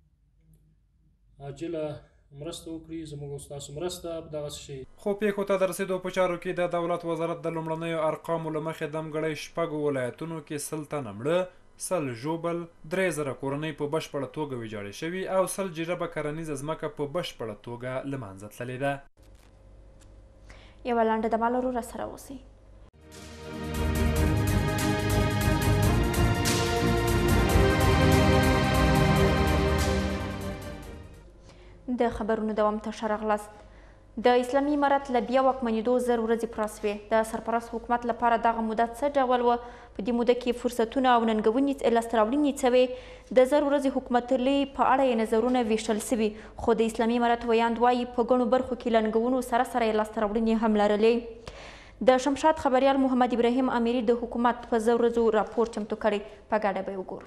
عاجله مرسته وکړي. زموږ او ستاسو مرسته په دغسې شي.
خو پیښو ته د رسېدو په چارو کې د دولت وزارت د لومړنیو ارقامو له مخې دمګړی شپږو ولایتونو کې سل تنه مړه، سل ژوبل، درې زره کورنۍ په بشپړه توګه ویجاړې شوي او سل جریبه کرنیزه ځمکه په بشپړه توګه له منځه تللې ده.
یوه لنډه دمه لرو، راسره اوسئ. د خبرونو دوام ته ښه راغلاست. د اسلامي امارت له بیا واکمنېدو زر ورځې پوره سوې. د سرپرست حکومت لپاره دغه موده څه ډول وه؟ په دې موده کې فرصتونه او ننګونې لاسته راوړنې څه وې؟ د زر ورځې حکومتولۍ په اړه یې نظرونه ویشل سوي، خو د اسلامي امارت ویاند وایي په ګڼو برخو کې له ننګونو سره سره یې لاسته راوړنې هم لرلې. د شمشاد خبریال محمد ابراهیم امیري د حکومت په زر ورځو راپور چمتو کړی، په ګډه به یې وګورو.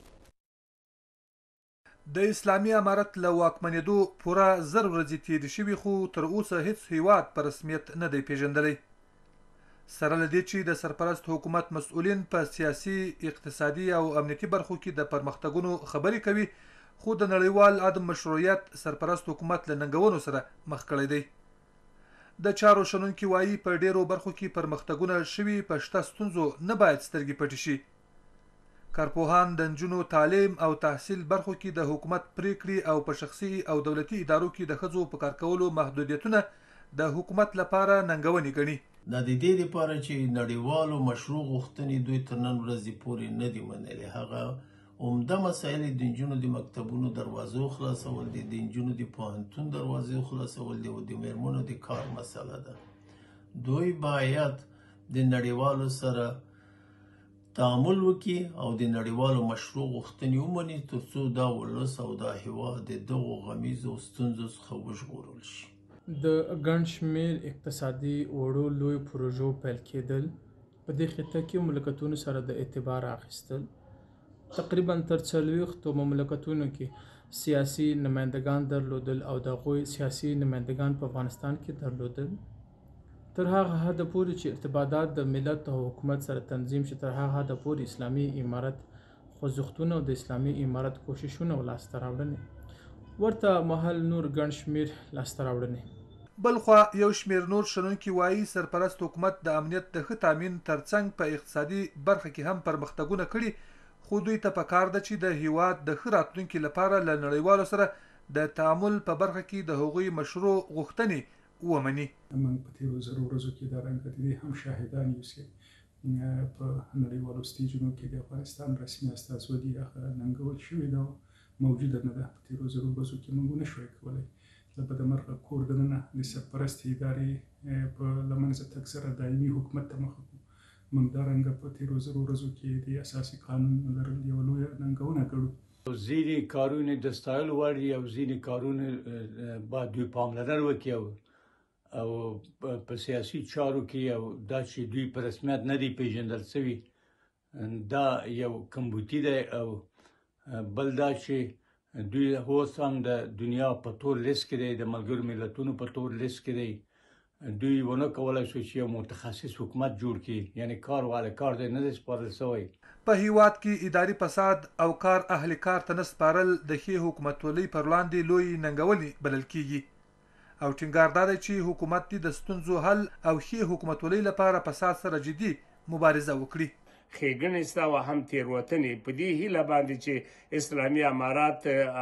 د اسلامي امارت له واکمنېدو پوره زر ورځې تېرې شوي، خو تر اوسه هیڅ هیواد په رسمیت نه دی پیژندلی. سره له دې چې د سرپرست حکومت مسؤلین په سیاسي، اقتصادي او امنیتي برخو کې د پرمختګونو خبرې کوي، خو د نړیوال عدم مشروعیت سرپرست حکومت له ننګونو سره مخ کړی دی. د چارو شنونکي وایي په ډیرو برخو کې پرمختګونه شوي، په شته ستونزو نه باید سترګې پټې شي. کارپوهان د نجونو تعلیم او تحصیل برخو کې د حکومت پریکړې او په شخصي او دولتي ادارو کې د ښځو په کار کولو محدودیتونه د حکومت لپاره ننګونې ګڼي.
دا د دې لپاره چې نړیوالو مشروع غوښتنې دوی تر نن ورځې پورې نه دي منلې. هغه عمده مسایل د نجونو د مکتبونو دروازو خلاصول دي، د نجونو د پوهنتون دروازې خلاصول دي او د میرمنو د کار مسله ده. دوی باید د نړیوالو سره تعامل وکړي او د نړیوالو مشروع غوښتنې ومني، ترڅو دا ولس او دا هیواد د دغو غمیزو ستونزو څخه وژغورل شي.
د ګڼ شمېر اقتصادي وړو لوی پروژو پیل کېدل، په دې خطه کې مملکتونو سره د اعتبار اخیستل، تقریبا تر څلوېښتو مملکتونو کې سیاسي نمایندګان درلودل او د هغوی سیاسي نمایندګان په افغانستان کې درلودل، تر هغه حده پورې چې ارتباطات د ملت او حکومت سره تنظیم شي، تر هغه حده پورې اسلامي امارت خوځښتونه او د اسلامي امارت کوششونه او لاسته راوړنې، ورته مهال نور ګڼ شمېر لاسته راوړنې.
بلخوا یو شمېر نور شنونکي وایي سرپرست حکومت د امنیت د ښه تامین ترڅنګ په اقتصادي برخه کې هم پرمختګونه کړي، خو دوی ته پکار ده چې د هیواد د ښه راتلونکي لپاره له نړیوالو سره د تعامل په برخه کې د هغوی مشروع غوښتنې ومني.
موږ په تېرو زرو ورځو کې دا رنګه د دې هم شاهدان یو چې په نړیوالو سټیجونو کې د افغانستان رسمي استازولي هغه ننګول شوې ده، موجوده نه ده. په تېرو زرو ورځو کې موږ نه شوی کولی له بدمرغه کور دننه د سرپرستې ادارې په له منځه تګ سره دایمي حکومت ته مخه کړو. موږ دا رنګه په تېرو زرو ورځو کې د اساسي قانون لرل یوه لویه ننګونه ګڼو.
ځینې کارونه د ستایلو وړ دي او ځینې کارونه باید دوی پاملرنه وکړي او په سیاسي چارو کې او دا چې دوی په رسمیت نه دي پیژندل شوي، دا یو کمبودي دی. او بل دا چې دوی اوس هم د دنیا په تور لیست کې دی، د ملګرو ملتونو په تور لیست کې دی. دوی ونه کولی شو چې یو متخصص حکومت جوړ کړي، یعنی کار والا کار دی نه دی سپارل شوی.
په هیواد کې اداري فساد او کار اهل کار ته نه سپارل د ښې حکومتولۍ پر وړاندې لوی ننګونې بلل کېږي. او ټینګار دا دی چې حکومت دې د ستونزو حل او ښې حکومتولۍ لپاره فساد سره جدي مبارزه وکړي.
ښېګڼې شته او هم تېروتنې په دې هیله باندې چې اسلامي امارات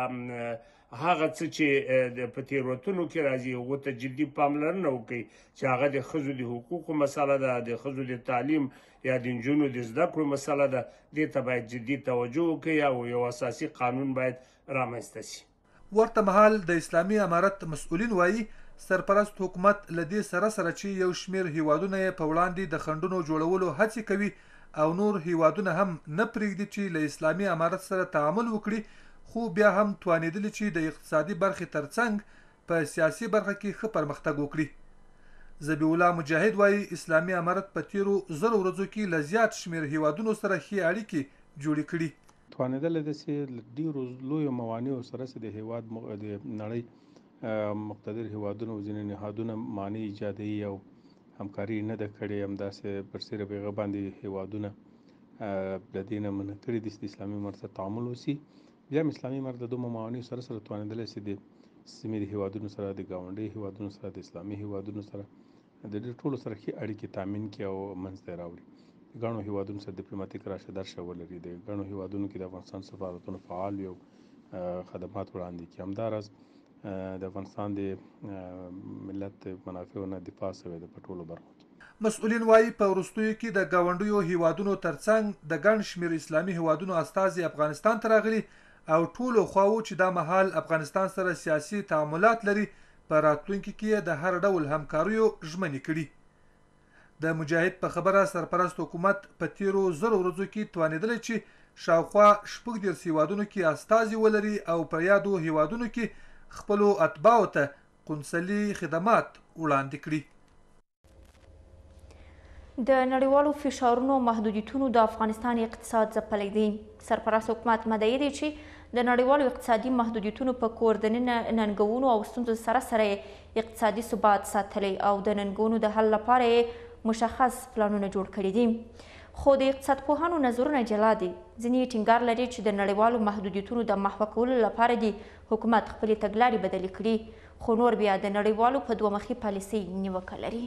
هغه څه چې په تېروتنو کې راځي هغو ته جدي پاملرنه وکړي، چې هغه د ښځو د حقوقو مسله ده، د ښځو د تعلیم یا د نجونو د زده کړو مسله ده. دې ته باید جدي توجه وکړي او یو اساسي قانون باید رامنځته شي.
ورته مهال د اسلامي امارت مسؤلین وایي سرپرست حکومت له دې سره سره چې یو شمېر هیوادونه یې په وړاندې د خنډونو جوړولو هڅې کوي او نور هیوادونه هم نه پرېږدي چې له اسلامي امارت سره تعامل وکړي، خو بیا هم توانېدلي چې د اقتصادي برخې ترڅنګ په سیاسي برخه کې ښه پرمختګ وکړي. ذبیح الله مجاهد وایي اسلامي امارت په تیرو زرو ورځو کې له زیات شمېر هیوادونو سره ښې اړیکې جوړې کړي.
توانېدلی ده چې له ډېرو لویو موانعو سره چې د هیواد د نړۍ مقتدر هیوادونه او ځینې نهادونه مانع ایجادوي او همکاري نه ده کړې، همداسې پر سر هغه باندې هیوادونه له دې نه منع کړي دي چې د اسلامي امارت سره تعامل وشي. بیا هم اسلامي امارت د دومره موانعو سره سره توانېدلی چې د سیمې د هیوادونو سره، د ګاونډي هیوادونو سره، د اسلامي هیوادونو سره د دې ټولو سره ښې اړیکې تامین کړي او منځته یې راوړي. ګڼو هیوادونو سره ډیپلوماتیک راشه درشه ولري. د ګڼو هیوادونو کې د افغانستان سفارتونه فعال وي او خدمات وړاندې کړي. همداراز د افغانستان د ملت منافعو نه دفاع شوې ده په ټولو برخو کې.
مسؤلین وایي په وروستیو کې د ګاونډیو هیوادونو ترڅنګ د ګڼ شمېر اسلامي هیوادونو استازي افغانستان ته راغلي او ټولو خواوو چې دا مهال افغانستان سره سیاسي تعاملات لري په راتلونکي کې د هر ډول همکاریو ژمنې کړي. د مجاهد په خبره سرپرست حکومت په تیرو زرو ورځو کې توانېدلی چې شاوخوا شپږ دېرش هیوادونو کې استازي ولري او په یادو هیوادونو کې خپلو اتباعو ته قونسلي خدمات وړاندې کړي.
د نړیوالو فشارونو محدودیتونو د افغانستان اقتصاد ځپلی دی. سرپرست حکومت مدعي دی چې د نړیوالو اقتصادي محدودیتونو په کوردنې ننګونو او ستونزو سره سره اقتصادي ثبات ساتلی او د ننګونو د حل لپاره مشخص پلانونه جوړ کړي دي. خو د اقتصاد پوهانو نظرونه جلا دي. ځینې ټینګار لري چې د نړیوالو محدودیتونو د محوه کولو لپاره دی حکومت خپلې تګلارې بدلې کړي، خو نور بیا د نړیوالو په دوه مخي پالیسۍ نیوکه لري.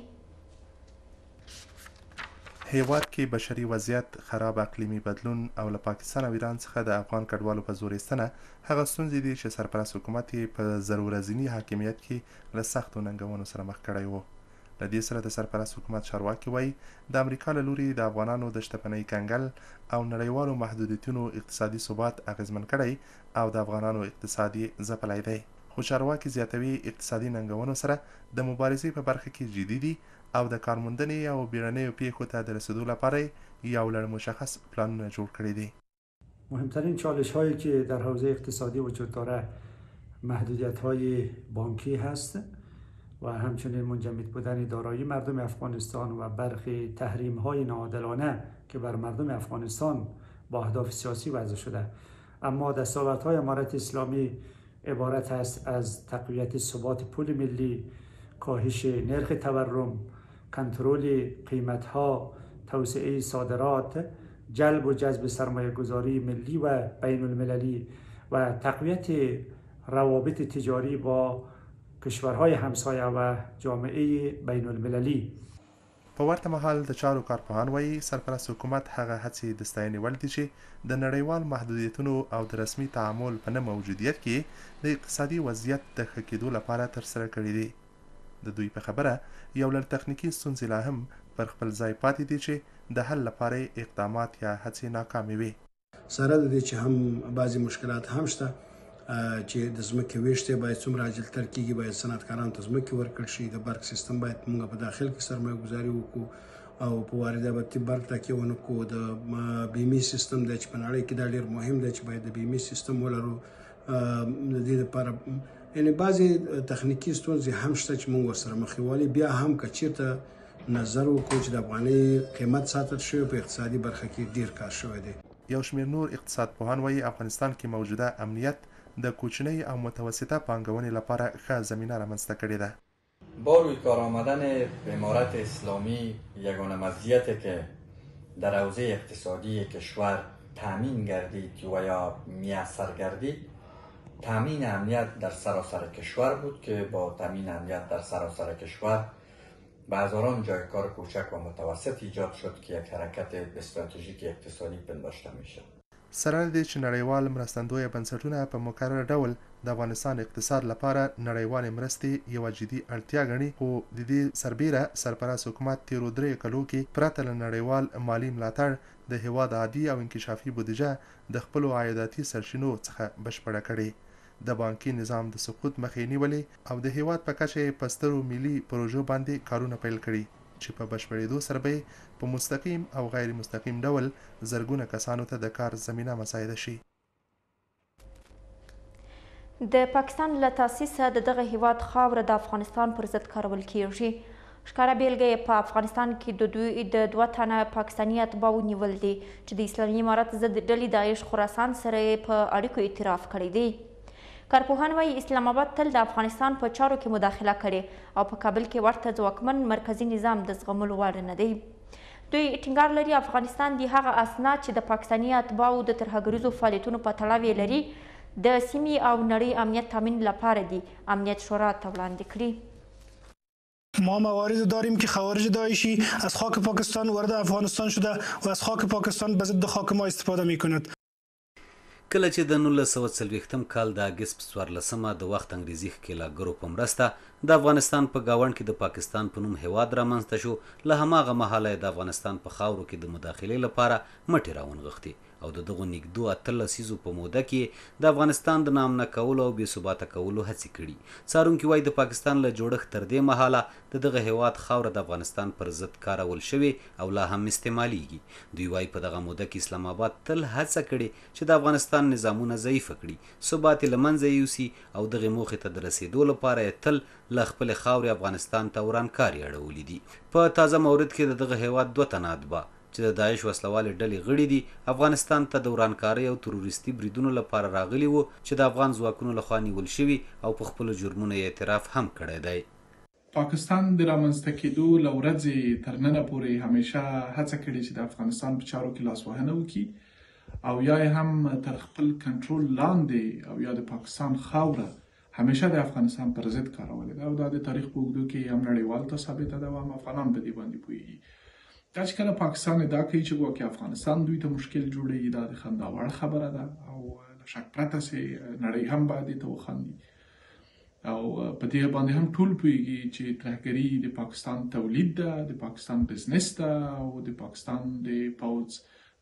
هیواد کې بشري وضعیت، خراب اقلیمي بدلون او له پاکستان او ایران څخه د افغان کډوالو په زور ایستنه هغه ستونزې دي چې سرپرست حکومت یې په زر ورځني حاکمیت کې له سختو ننګونو سره مخ کړی و. له دې سره د سرپرست حکومت چارواکي وایي د امریکا له لوري د افغانانو د شتمنۍ کنګل او نړیوالو محدودیتونو اقتصادي ثبات اغیزمن کړی او د افغانانو اقتصاد یې ځپلی دی. خو چارواکي زیاتوي اقتصادي ننګونو سره د مبارزې په برخه کې جدي دي او د کارموندنې او بیړنیو پیښو ته د رسیدو لپاره یو لړ مشخص پلانونه جوړ کړي دي.
مهمترین چالش هایی که در حوزه اقتصادی وجود داره محدودیت های بانکی هست و همچنین منجمد بودن دارایی مردم افغانستان و برخی تحریم های ناعادلانه که بر مردم افغانستان با اهداف سیاسی وضع شده. اما دستاوردهای های امارت اسلامی عبارت است از تقویت ثبات پول ملی، کاهش نرخ تورم، کنترل قیمت‌ها، توسعه صادرات، جلب و جذب سرمایه‌گذاری ملی و بین المللی و تقویت روابط تجاری با کشورهای همسایه و جامعه بین المللی.
په ورته مهال د چارو کارپوهان وایي سرپرست حکومت هغه هڅې د ستاینې وړ دي چې د نړیوال محدودیتونو او د رسمي تعامل په نه موجودیت کې د اقتصادي وضعیت د ښه کېدو لپاره ترسره کړي دي. د دوی په خبره یو لړ تخنیکي ستونزې لا هم پر خپل ځای پاتې دي چې د حل لپاره اقدامات یا هڅې ناکامې وي.
سره د دې چې هم بعضې مشکلات هم شته چې د ځمکې ویش دی باید څومره عاجلتر کېږي، باید صنعتکارانو ته ځمکې ورکړل شي، د برق سیستم باید موږ په داخل کې سرمایه ګذاري وکړو او په وارداتي برق تکیه ونه کړو. د بیمې سیستم دی چې په نړۍ کې دا ډېر مهم دی چې باید د بیمې سیستم ولرو. د دې لپاره یعنې بعضې تخنیکي ستونزې هم شته چې موږ ورسره مخ یو والي. بیا هم که چېرته نظر وکړو چې د افغانۍ قیمت ساتل شوی په اقتصادي برخه کې ډېر کار شوی دی.
یو شمېر نور اقتصاد پوهان وایي افغانستان کې موجوده امنیت د کوچنۍ او متوسطه پانګونې لپاره ښه زمینه رامنځته کړې ده.
با روی کار آمدن امارت اسلامی یگانه مزیتی که در حوزه اقتصادی کشور تامین گردید و یا میسر گردید تامین امنیت در سراسر کشور بود که با تامین امنیت در سراسر کشور به هزاران جای کار کوچک و متوسط ایجاد شد که یک حرکت استراتژیک اقتصادی پنداشته میشه.
سره له دې چې نړیوال مرستندویه بنسټونه په مکرر ډول د افغانستان اقتصاد لپاره نړیوالې مرستې یوه جدي اړتیا ګڼي، خو د دې سربیره سرپرست حکومت تیرو دریو کلو کې پرته له نړیوال مالي ملاتړ د هیواد عادي او انکشافي بودیجه د خپلو عایداتي سرچینو څخه بشپړه کړې، د بانکي نظام د سقوط مخې نیولې او د هیواد په کچه یې په سترو ملي پروژو باندې کارونه پیل کړي چې په بشپړېدو سره به په مستقیم او غیر مستقیم ډول زرګونه کسانو ته د کار زمینه مساعده شي.
د پاکستان له تاسیسه د دغه هیواد خاوره د افغانستان پر ضد کارول کیږي. ښکاره بیلګه یې په افغانستان کې د دوی د دوه تنه پاکستاني اتباعو نیول دي چې د اسلامي امارت ضد ډلې داعش خراسان سره یې په اړیکو اعتراف کړی دی. کارپوهان وایي اسلام آباد تل د افغانستان په چارو کې مداخله کړې او په کابل کې ورته ځواکمن مرکزي نظام د زغملو وړ نه دی. دوی ټینګار لري افغانستان د هغه اسناد چې د پاکستاني اتباعو د ترهګریزو فعالیتونو په تړاو یې لري د سیمې او نړۍ امنیت تامین لپاره دی امنیت شورا ته وړاندې کړي.
ما موارد داریم که خوارج داعشی از خاک پاکستان وارد افغانستان شده و از خاک پاکستان به ضد خاک ما استفاده می کند.
کله چې د نولس سوه څلوېښتم کال د اګست په څوارلسمه د وخت انګریزي ښکېلاګرو په مرسته د افغانستان په ګاونډ کې د پاکستان په نوم هیواد رامنځته شو، له هماغه مهاله د افغانستان په خاورو کې د مداخلې لپاره مټې راونغښتې او د دغو نږدو اته لسیزو په موده کې د افغانستان د نامنه کولو او بې ثباته کولو هڅې کړي. څارونکي وایي د پاکستان له جوړښت تر دې مهاله د دغه هیواد خاوره د افغانستان پر ضد کارول شوې او لا هم استعمالیږي. دوی وایي په دغه موده کې اسلام آباد تل هڅه کړې چې د افغانستان نظامونه ضعیفه کړي، ثبات یې له منځه یوسي او دغې موخې ته د رسېدو لپاره یې تل له خپلې خاورې افغانستان ته ورانکاري اړولي دي. په تازه مورد کې د دغه هیواد دوه تنه اتباع چې د داعش وسلوالې ډلې غړي دي افغانستان ته د ورانکارۍ او تروریستي بریدونو لپاره راغلي وو چې د افغان ځواکونو لخوا نیول شوي او په خپلو جرمونو یې اعتراف هم کړی دی.
پاکستان د رامنځته کېدو له ورځې تر ننه پورې همیشه هڅه کړې چې د افغانستان په چارو کې لاسوهنه وکړي او یا هم تر خپل کنټرول لاندې او یا د پاکستان خاوره همیشه د افغانستان پر ضد کارولې ده او دا د تاریخ په اوږدو کې هم نړیوالو ته ثابته ده او هم افغانان په دې باندې پوهېږي. دا چې کله پاکستان ادعا کوي چې ګواکې افغانستان دوی ته مشکل جوړوي دا د خندا وړ خبره ده او له شک پرته چې نړۍ هم باید دې ته وخاندي او په دې باندې هم ټول پوهېږي چې ترهګري د پاکستان تولید ده، د پاکستان بزنس ده او د پاکستان د پوځ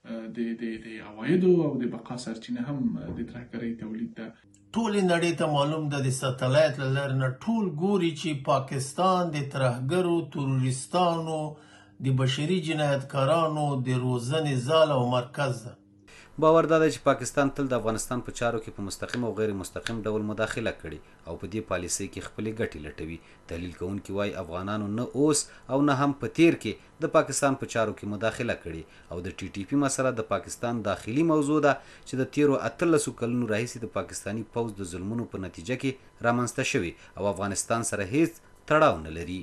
د عوایدو او د بقا سرچینه هم د ترهګرۍ تولید ده.
ټولې نړۍ ته معلوم ده د سټلایټ له لارې نه ټول ګوري چې پاکستان د ترهګرو تروریستانو د بشري جنایتکارانو د روزنې ځال او مرکز ده.
باور دا دی چې پاکستان تل د افغانستان په چارو کې په مستقیم او غیر مستقیم ډول مداخله کړې او په دې پالیسۍ کې خپلې ګټې لټوي. تحلیل کوونکي وایي افغانانو نه اوس او نه هم په تیر کې د پاکستان په چارو کې مداخله کړې او د ټي ټي پي مسله د پاکستان داخلي موضوع ده چې د تیرو اتلسو کلونو راهیسې د پاکستاني پوځ د ظلمونو په نتیجه کې رامنځته شوې او افغانستان سره هیڅ تړاو نه لري.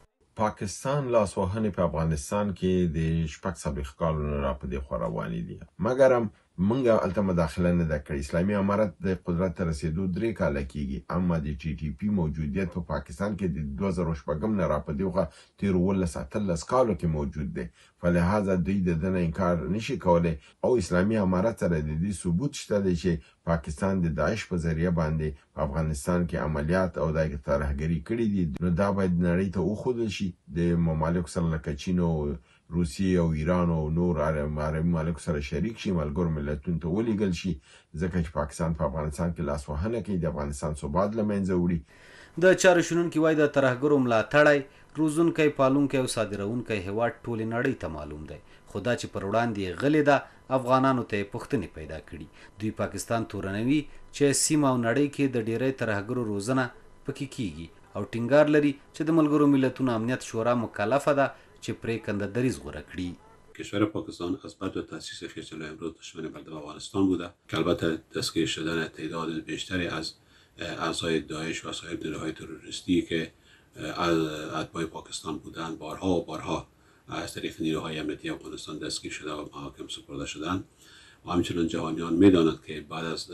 پاکستان لاسوهنې په افغانستان کې د شپږ څلوېښت کالونو را په دې خوا روانې دي، مګر هم موږ هلته مداخله نه ده کړې. اسلامي امارت د قدرت ته رسېدو درې کاله کېږي، اما د ټي ټي پي موجودیت په پاکستان کې د دوه زره شپږم نه را په دې خوا تېرو اوولس اتلس کالو کې موجود دی، فلهذا دوی د ده نه انکار نشي کولی او اسلامي امارت سره د دې ثبوت شته دی چې پاکستان د داعش په ذریعه باندې په افغانستان کې عملیات او د ترهګري کړي دي. نو دا باید نړۍ ته وښودل شي، د ممالکو سره لکه چین او روسیې او ایران او نور عربي ممالکو سره شریک شي، ملګرو ملتونو ته ولیږل شي، ځکه چې پاکستان په افغانستان کې لاسوهنه کوي، د افغانستان ثبات له منځه وړي.
د چارو شنونکي وایي د ترهګرو ملاتړی، روزونکی، پالونکی او صادرونکی هیواد ټولې نړۍ ته معلوم دی، خو دا چې پر وړاندې غلې ده افغانانو ته یې پوښتنې پیدا کړي. دوی پاکستان تورنوي چې سیمه او نړۍ کې د ډیری ترهګرو روزنه پکې کیږي او ټینګار لري چې د ملګرو ملتونو امنیت شورا مکلفه ده چې پرېکنده دریز غوره کړي.
کشور پاکستان از بعد از تأسیس خیزر امروز دشمن مردم افغانستان بوده که البته دستگیر شدن تعداد بیشتری از اعضای داعش و سایر نیروهای تروریستی که از اتباع پاکستان بودند بارها و بارها از طریق نیروهای امنیتی افغانستان دستگیر شده و محاکم سپرده شدند و همچنین جهانیان میدانند که بعد از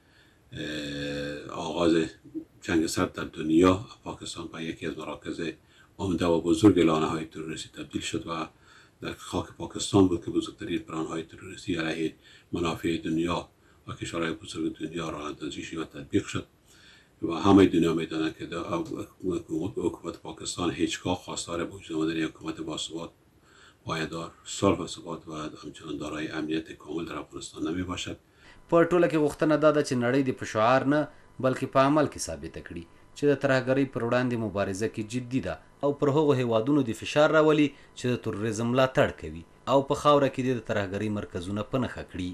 آغاز جنگ سرد در دنیا پاکستان به یکی از مراکز عمده و بزرگ لانه های تروریستی تبدیل شد و در خاک پاکستان بود که بزرگترین برانهای تروریستی علیه منافع دنیا و کشورهای بزرگ دنیا راه‌اندازی شد و تطبیق شد و همه دنیا میدانند که حکومت پاکستان هیچگاه خواستار وجود آمدن حکومت باثبات، پایدار، صلح و ثبات و همچنین دارای امنیت کامل در افغانستان نمی باشد.
په ټوله کې غوښتنه دا ده چې نړۍ د په شعار نه بلکې په عمل کې ثابته کړي چې د ترهګرۍ پر وړاندې مبارزه کې جدي ده او پر هغو هیوادونو د فشار راولي چې د تروریزم ملاتړ کوي او په خاوره کې د ترهګرۍ مرکزونه په نښه کړي.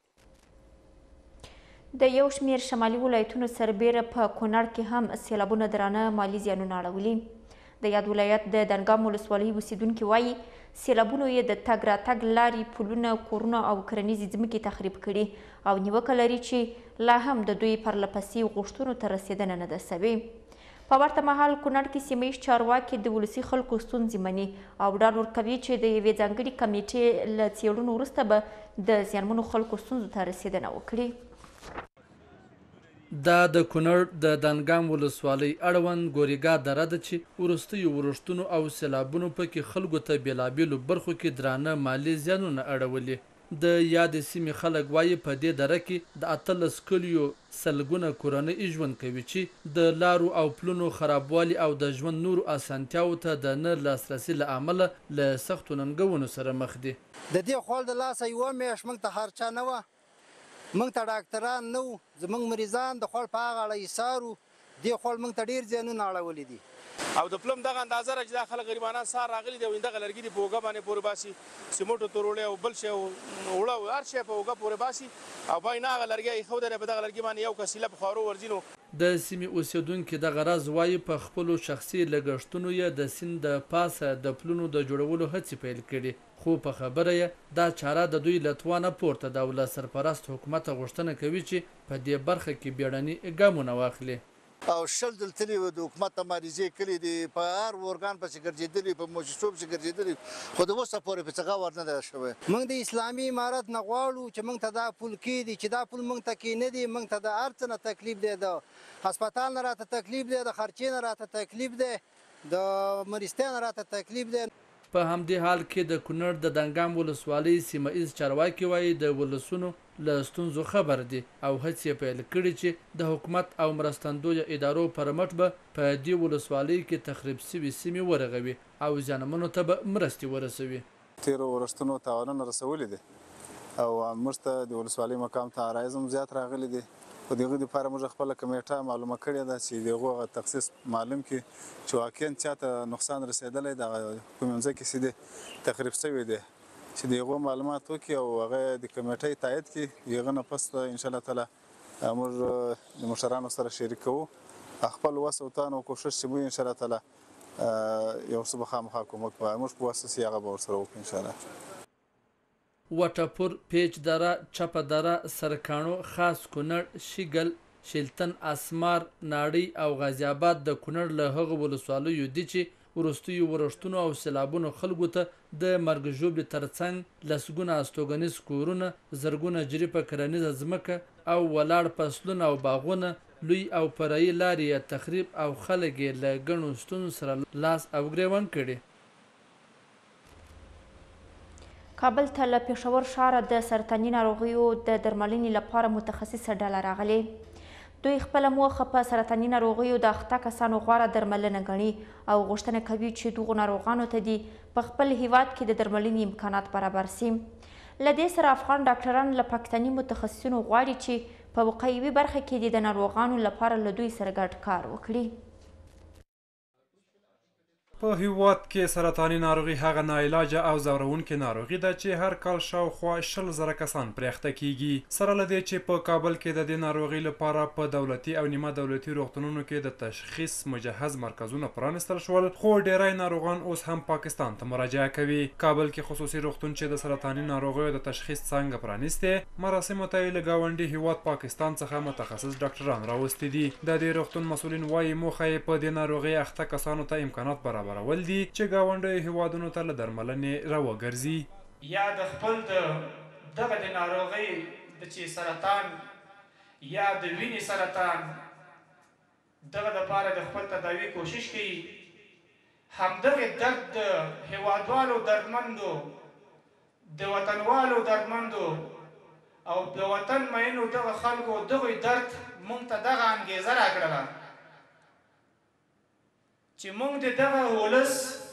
د یو شمېر شمالي ولایتونو سربیره په کونړ کې هم سیلابونه درانه مالي زیانونه اړولي. د یاد ولایت د دنګام ولسوالۍ اوسیدونکي وایي سیلابونو یې د تګ راتګ لارې، پلونه، کورونه او کرنیزې ځمکې تخریب کړي او نیوکه لري چې لا هم د دوی پرله پسې غوښتنو ته رسېدنه نه ده سوې. په ورته مهال کونړ کې سیمه ییز چارواکي د ولسي خلکو ستونزې مني او ډاډ ورکوي چې د یوې ځانګړې کمیټې له څېړنو وروسته به د زیانمنو خلکو ستونزو ته رسېدنه وکړي.
دا د کونړ د دنګام ولسوالۍ اړوند ګورېګا دره ده چې وروستیو ورښتونو او سیلابونو پکې خلکو ته بېلابېلو برخو کې درانه مالي زیانونه اړولي. د یادې سیمې خلک وایي په دې دره کې د اتلس کلیو سلګونه کورنۍ ژوند کوي چې د لارو او پلونو خرابوالي او د ژوند نورو اسانتیاو ته د نه لاسرسي له امله له سختو ننګونو سره مخ دي.
د دې خول د لاسه یوه میاشت موږ ته خرچه نه وه، موږ ته ډاکټران نه وو، زموږ مریضان د خول په هغه اړه ایثار وو. دې خول موږ ته ډېر زیانونه اړولي دي
او د پلم دغه اندازه را چې دا خلک غریبانان سار راغلي دي او دغه لرګي دي په اوږه باندې پورې باسي، سیمنټو تروړی او بل شی اوړه او هر شی په اوږه پورې باسي او باید نه هغه لرګی ایښودی دی، په دغه لرګي باندې یو کسیله په خوارو ورځي. نو
د سیمې اوسیدونکي دغه راز وایي په خپلو شخصي لګښتونو یې د سیند د پاسه د پلونو د جوړولو هڅې پیل کړي، خو په خبره یې دا چاره د دوی له توانه پورته ده او له سرپرست حکومته غوښتنه کوي چې په دې برخه کې بیړني ګامونه واخلي.
او شل دلتلي د حکومت ته مریضې کړي دي، په هر ارګان پسې ګرځېدلي، په مؤسسو پسې ګرځېدلي، خو د اوسه پورې په څه ور نه ده شوی.
موږ د اسلامي امارت نه غواړو چې موږ ته دا پول کېږدي، چې دا پول موږ ته کې نه دي. موږ ته د هر څه نه تکلیف دی، د هسپتال نه راته تکلیف دی، د خرچې نه راته تکلیف دی، د مریضتیا نه راته تکلیف دی.
په همدې حال کې د کونړ د دنګام ولسوالۍ سیمه ایز چارواکي وایي د ولسونو له ستونزو خبر دي او هڅې پیل کړي چې د حکومت او مرستندویه ادارو پر مټ به په دې ولسوالۍ کې تخریب شوي سیمې ورغوي او زیانمنو ته به مرستې ورسوي.
تیرو ورښتونو تاوانونه رسولي دي او موږ ته د ولسوالۍ مقام ته عرایض هم زیات راغلي دي. خو د هغوی دپاره موږ خپله کمیټه معلومه کړې ده چې د هغو هغه تخصیص معلوم کړي چې واقعا چا ته نقصان رسېدلی د کومې ځمکې چې دي تخریب شوي دي، چې د هغو معلومات وکړي او هغه د کمیټۍ تایید کړي. د هغه نه پس انشاءالله تعالی موږ د مشرانو سره شریک کوو، خپل وس او توان او کوښښ چې موږ انشاءالله تعالی یو څه به خامخا کومک به موږ په وس چې هغه به ورسره وکړو انشاءالله.
وټپور، پیچ دره، چپه دره، سرکاڼو، خاص کونړ، شیګل، شیلتن، اسمار، ناړۍ او غازی آباد د کونړ له هغو ولسوالیو دي چې وروستیو ورښتونو او سیلابونو خلکو ته د مرګ ژوبلې ترڅنګ لسګونه استوګنیز کورونه، زرګونه جریبه کرنیزه ځمکه او ولاړ فصلونه او باغونه، لوی او فرعي لارې تخریب او خلک یې له ګڼو ستونزو سره لاس او ګریوان کړي.
کابل ته له پېښور ښاره د سرطاني ناروغیو د درملنې لپاره متخصصه ډله راغلې. دوی خپله موخه په سرطاني ناروغیو د اخته کسانو غوره درملنه ګڼي او غوښتنه کوي چې دغو ناروغانو ته دې په خپل هیواد کې د درملنې امکانات برابر سي. له دې سره افغان ډاکټران له پاکستاني متخصصینو غواړي چې په وقایوي برخه کې د ناروغانو لپاره له دوی سره ګډ کار وکړي.
په هیواد کې سرطاني ناروغي هغه ناعلاجه او ځورونکې ناروغي ده چې هر کال شاوخوا شل زره کسان پرې اخته کیږي. سره له دې چې په کابل کې د دې ناروغۍ لپاره په دولتي او نیمه دولتي روغتونونو کې د تشخیص مجهز مرکزونه پرانستل شول، خو ډیری ناروغان اوس هم پاکستان ته مراجعه کوي. کابل کې خصوصي روغتون چې د سرطاني ناروغیو د تشخیص څانګه پرانیستې، مراسمو ته یې له ګاونډي هیواد پاکستان څخه متخصص ډاکټران راوستي دي. د دې روغتون مسؤلین وایي موخه یې په دې ناروغۍ اخته کسانو ته امکانات برابر برابرول دي چې ګاونډیو هیوادونو ته له درملنې راوګرځي.
یا د خپل د دغه د ناروغۍ د چې سرطان یا د وینې سرطان دغه دپاره د خپل تداوي کوشش کوي، همدغه درد د هیوادوالو دردمندو، د وطنوالو دردمندو او د وطن مینو دغه خلکو دغه درد مونږ ته دغه انګیزه راکړله چې مونږ د دغه ولس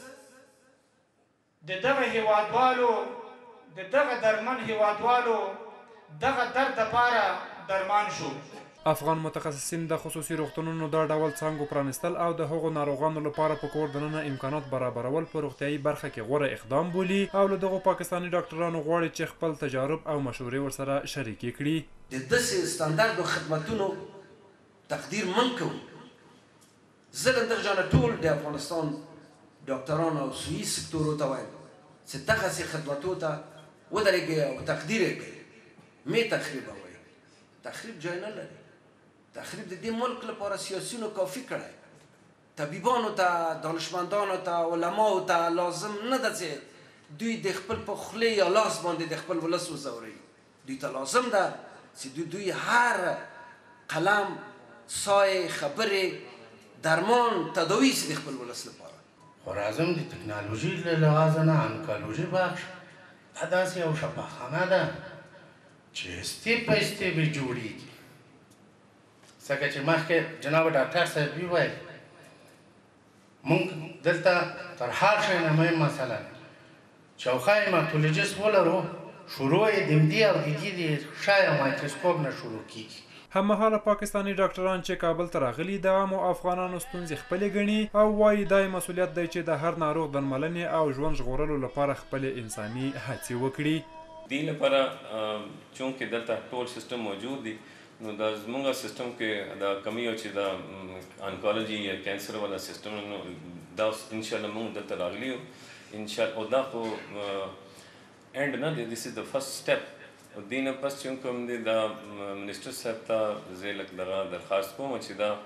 د دغه هیوادوالو د دغه درمن هیوادوالو دغه درد دپاره درمان شو.
افغان متخصصین د خصوصي روغتونونو دا ډول څانګو پرانستل او د هغو ناروغانو لپاره په کور دننه امکانات برابرول په روغتیایي برخه کې غوره اقدام بولي او له دغو پاکستاني ډاکټرانو غواړي چې خپل تجارب او مشورې ورسره شریکې کړي.
د داسې ستاندردو خدمتونو تقدیر من کوم. زه له دغه جانه ټول د افغانستان ډاکټرانو او صحي سکتورو ته وایم چې دغسې خدمتو ته ودرېږئ او تقدیر یې کړئ. مې تخریب وایي، تخریب جای نه لري. تخریب د دې ملک لپاره سیاسیونو کافي کړی. طبیبانو ته، دانشمندانو ته، علماو ته لازم نه ده چې دوی د خپل په خولې یا لاس باندې د خپل ولس وځوروي. دوی ته لازم ده چې دوی دوی هر قلم، سای، خبرې، درمان، تداوی چې د خپل ولس لپاره.
خوارزم د تکنالوژي له لحاظه نه انکالوژي بخش دا داسې یو شفاخانه ده چې استې په استې به جوړېږي. ځکه چې مخکې جناب ډاکټر صاحب وویل موږ دلته تر هر شی نه مهم مسله چې یو ښه هیماتولوژیست ولرو، شروع یې د همدې او د دې د ښه مایکروسکوپ نه شروع کېږي.
هممهاله پاکستاني ډاکټران چې کابل ته راغلي د عامو افغانانو ستونزې خپلې ګڼي او وایي دا یې مسؤلیت دی چې د هر ناروغ درملنې او ژوند ژغورلو لپاره خپلې انساني هڅې وکړي.
دې لپاره چونکې دلته ټول سیستم موجود دی نو دا زموږ سیستم کې دا کمی او چې دا انکالوجي یا کینسر والا سیستم نو دا انشاءالله موږ دلته راغلي یو انشاءالله. او دا خو اینډ نه دی، دیس از د فرست سټپ. دې نه پس چې کوم دی دا منسټر صاحب ته زه لږ دغه درخواست کوم چې دا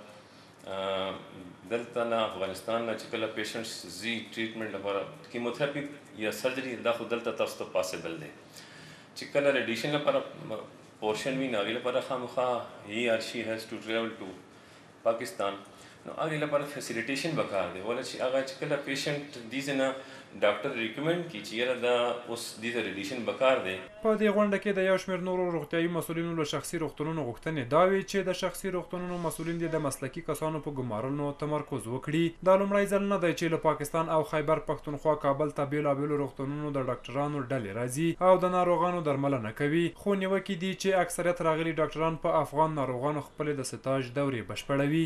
دلته نه افغانستان نه چې کله پیشنټس زی ټریټمنټ لپاره کیموتھراپي یا سرجري دا خو دلته تاسو ته پاسبل دی. چې کله ریډیشن لپاره پورشن وي نو هغې لپاره خامخا هی آر شي هیز ټو ټریول ټو پاکستان نو هغې لپاره فیسیلیټیشن پکار دی. ولې چې هغه چې کله پیشنټ دې ځای نه ډاکټر ریکمنډ کړي چې یاره دا اوس دې ته ریډیشن پکار دی.
په دې غونډه کې د یو شمېر نورو روغتیایي مسؤلینو له شخصي روغتونونو غوښتنې دا وې چې د شخصي روغتونونو مسؤلین دې د مسلکي کسانو په ګمارلو تمرکز وکړي. دا لومړی ځل نه دی چې له پاکستان او خیبر پښتونخوا کابل ته بېلابېلو روغتونونو د ډاکټرانو ډلې راځي او د ناروغانو درملنه کوي، خو نیوکې دي چې اکثریت راغلي ډاکټران په افغان ناروغانو خپلې د ستاژ دورې بشپړوي.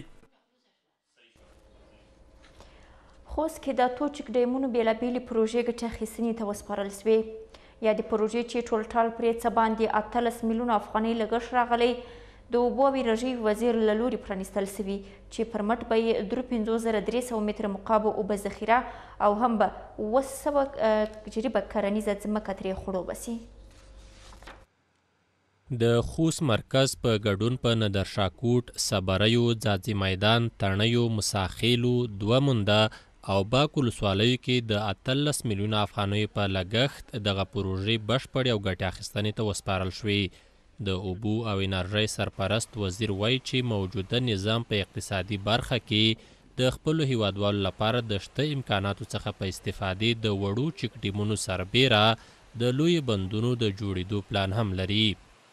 خوست کې د اتو چک ډیمونو بېلابېلې پروژې ګټې اخیستنې ته وسپارل شوې. یادې پروژې چې ټول ټال پرې څه باندې اتلس میلیونه افغانۍ لګښت راغلی د اوبو او انرژۍ وزیر له لوري پرانیستل شوي چې پر مټ به یې درې پنځوس زره درې سوه متره مکعبه اوبه ذخیره او هم به اووه سوه جریبه کرنیزه ځمکه ترې خړوبه شي.
د خوست مرکز په ګډون په ندرشاکوټ، صبریو، ځاځي میدان، تڼیو، مساخیلو، دوه مونده او باک ولسوالیو کې د اتلس میلیونه افغانیو په لګښت دغه پروژې بشپړې او ګټې اخیستنې ته وسپارل شوې. د اوبو او انرژۍ سرپرست وزیر وایي چې موجوده نظام په اقتصادي برخه کې د خپلو هیوادوالو لپاره د شته امکاناتو څخه په استفادې د وړو چک ډیمونو سربیره د لوی بندونو د جوړېدو پلان هم لري.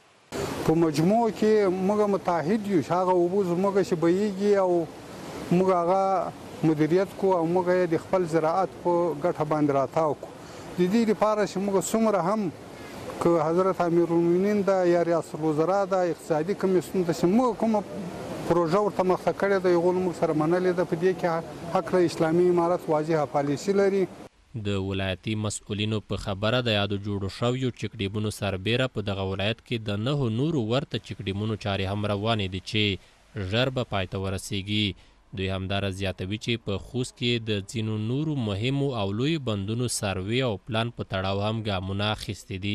په مجموع کې موږ متحد یو چې هغه اوبه زموږ چې بهیږي او موږ هغه مدیریت کو او موږ یې د خپل زراعت په ګټه باندې راتاو کو. د دې لپاره چې موږ څومره هم که حضرت امیرالمؤمنین ده یا ریاست الوزرا ده اقتصادي کمیسیون ته چې موږ کومه پروژه ورته مخته کړې ده هغو موږ سره منلې ده. په دې کې هکله اسلامي امارت واضحه پالیسي لري.
د ولایتي مسؤلینو په خبره د یادو جوړو شویو چک ډیمونو سربیره په دغه ولایت کې د نهو نورو ورته چک ډیمونو چارې هم روانې دي چې ژر به پای ته ورسیږي. دوی همداره زیاتوي چې په خوست کې د ځینو نورو مهمو او لوی بندونو سروې او پلان په تړاو هم ګامونه اخیستي دي.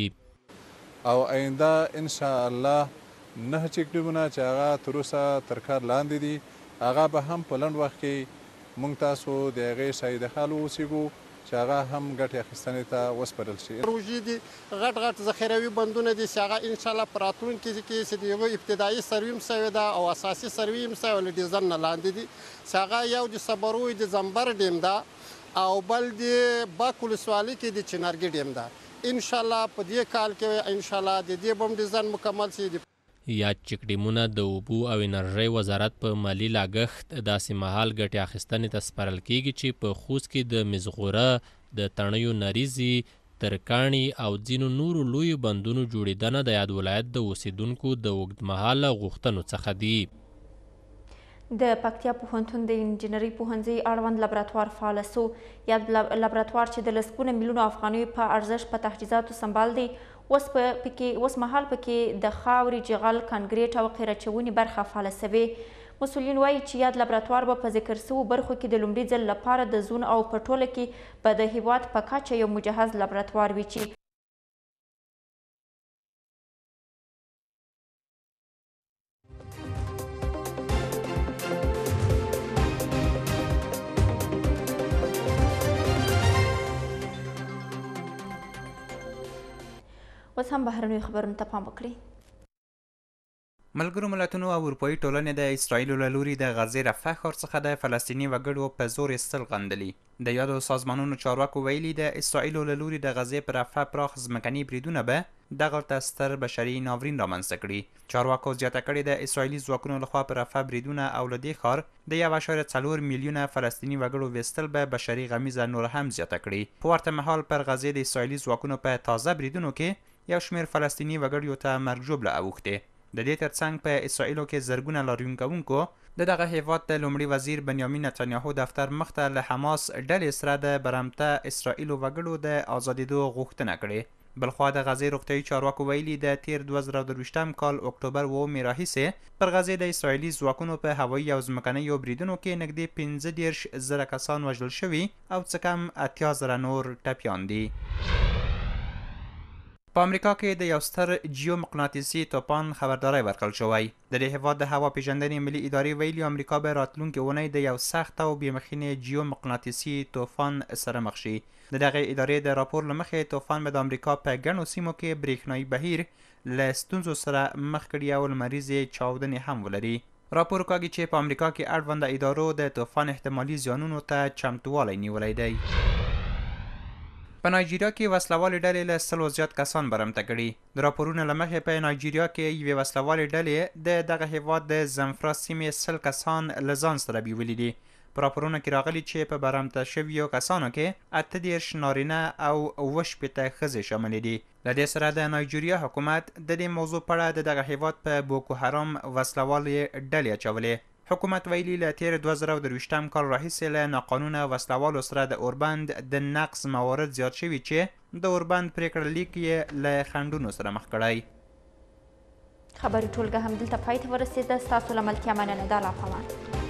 او آینده ان شاء الله نه چک ډیمونه چې هغه تر اوسه تر کار لاندې دي هغه به هم په لنډ وخت کې موږ تاسو د هغې شاهد حال واوسیږو چې هغه هم ګټې اخیستنې ته وسپارل شي.
پروژې دي غټ غټ ذخیروي بندونه دي چې هغه انشاءالله په راتلونکي کې چې د هغوی ابتدایي سروي هم سوې ده او اساسي سروي هم سوې له ډیزاین نه لاندې دي چې هغه یو د صبروي د زمبر ډیم ده او بل د باک ولسوالۍ کې د چنارګي ډیم ده. انشاءالله په دې کال کې انشاءالله د دې بم ډیزاین مکمل شي.
یا چک ډیمونه د اوبو او انرژۍ وزارت په مالی لاګښت داسې مهال ګټې اخیستنې ته سپارل کیږي چې په خوست کې د مزغوره، د تڼیو نریزي، ترکاڼي او ځینو نورو لویو بندونو جوړېدنه د یاد ولایت د اوسیدونکو د اوږدمهاله غوښتنو څخه دي.
د پکتیا پوهنتون د انجنیري پوهنځي اړوند لابراتوار فعال سو. یاد لابراتوار چې د لسګونه میلیونو افغانیو په ارزښت په تجهیزاتو سمبال دی اوس په پکې اوس مهال پکې د خاورې، جغل، کانکریټ او قیره چونې برخه فعاله سوې. مسؤلین وایي چې یاد لابراتوار به په ذکر شوو برخو کې د لومړي ځل لپاره د زون او په ټوله کې به د هیواد په کچه یو مجهز لابراتوار وي چې اوس هم بهرنیو خبرونو ته پام وکړئ.
ملګرو ملتونو او اروپایي ټولنې د اسرائیلو له لوري د غزې رفح ښار څخه د فلسطیني وګړو په زور ایستل غندلي. د یادو سازمانونو چارواکو ویلي د اسرائیلو له لوري د غزې په رفح پراخ ځمکني بریدونه به دغلته ستر بشري ناورین رامنځته کړي. چارواکو زیاته کړې د اسرائیلي ځواکونو لخوا په رفح بریدونه او له دې ښار د یو اعشاریه څلور میلیونه فلسطیني وګړو ویستل به بشري غمیزه نور هم زیاته کړي. په ورته مهال پر غزې د اسرائیلي ځواکونو په تازه بریدونو کې یو شمېر فلسطیني وګړیو ته مرګ ژوبله اوښتې. د دې ترڅنګ په اسرائیلو کې زرګونه لاریون کوونکو د دغه هیواد د لومړي وزیر بنیامین نتانیاهو دفتر مخته له حماس ډلې سره د برمته اسرائیلو وګړو د ازادېدو غوښتنه کړې. بلخوا د غزې روغتیایي چارواکو ویلي د تیر دوه زره درویشتم کال اکتوبر اوومې راهیسې پر غزې د اسرائیلي ځواکونو په هوایي او ځمکنیو بریدونو کې نږدې پنځه دېرش زره کسان وژل شوي او څه کم اتیا زره نور ټپیان دي. په امریکا کې د یو ستر جیو مقناطیسي توپان خبرداری ورکړل شوی. د دې هیواد د هوا پیژندنې ملي ادارې ویلي امریکا به راتلونکې اونۍ د یو سخت او بېمخینې جیو مقناطیسي طوفان سره مخ شي. د دغه ادارې د راپور له مخې طوفان به د امریکا په ګڼو سیمو کې برېښنایي بهیر له ستونزو سره مخ کړي او لمریزې چاودنې هم ولري. راپور کاږي چې په امریکا کې اړونده ادارو د طوفان احتمالي زیانونو ته چمتووالی نیولی دی. په نایجیریا کې وسلوالې ډلې له سلو زیات کسان برمته کړي. د راپورونو له مخې په نایجیریا کې یوې وسلوالې ډلې د دغه هیواد د زمفرا سیمې سل کسان له ځان سره بیولي دي. په راپورونو کې راغلي چې په برمته شویو کسانو کې اته دېرش نارینه او اوه شپېته ښځې شاملې دي. له دې سره د نایجیریا حکومت د دې موضوع په اړه د دغه هیواد په بوکو حرام وسلوالې ډلې اچولې. حکومت ویلي له تیر دوه زره درویشتم کال راهیسې له ناقانونه وسلوالو سره د اوربند د نقص موارد زیات شوي چې د اوربند پریکړه لیک یې له خنډونو سره مخ کړی.
خبري ټولګه همدلته پای ته ورسېده. ستاسو له ملتیا مننه. دا لا پامان.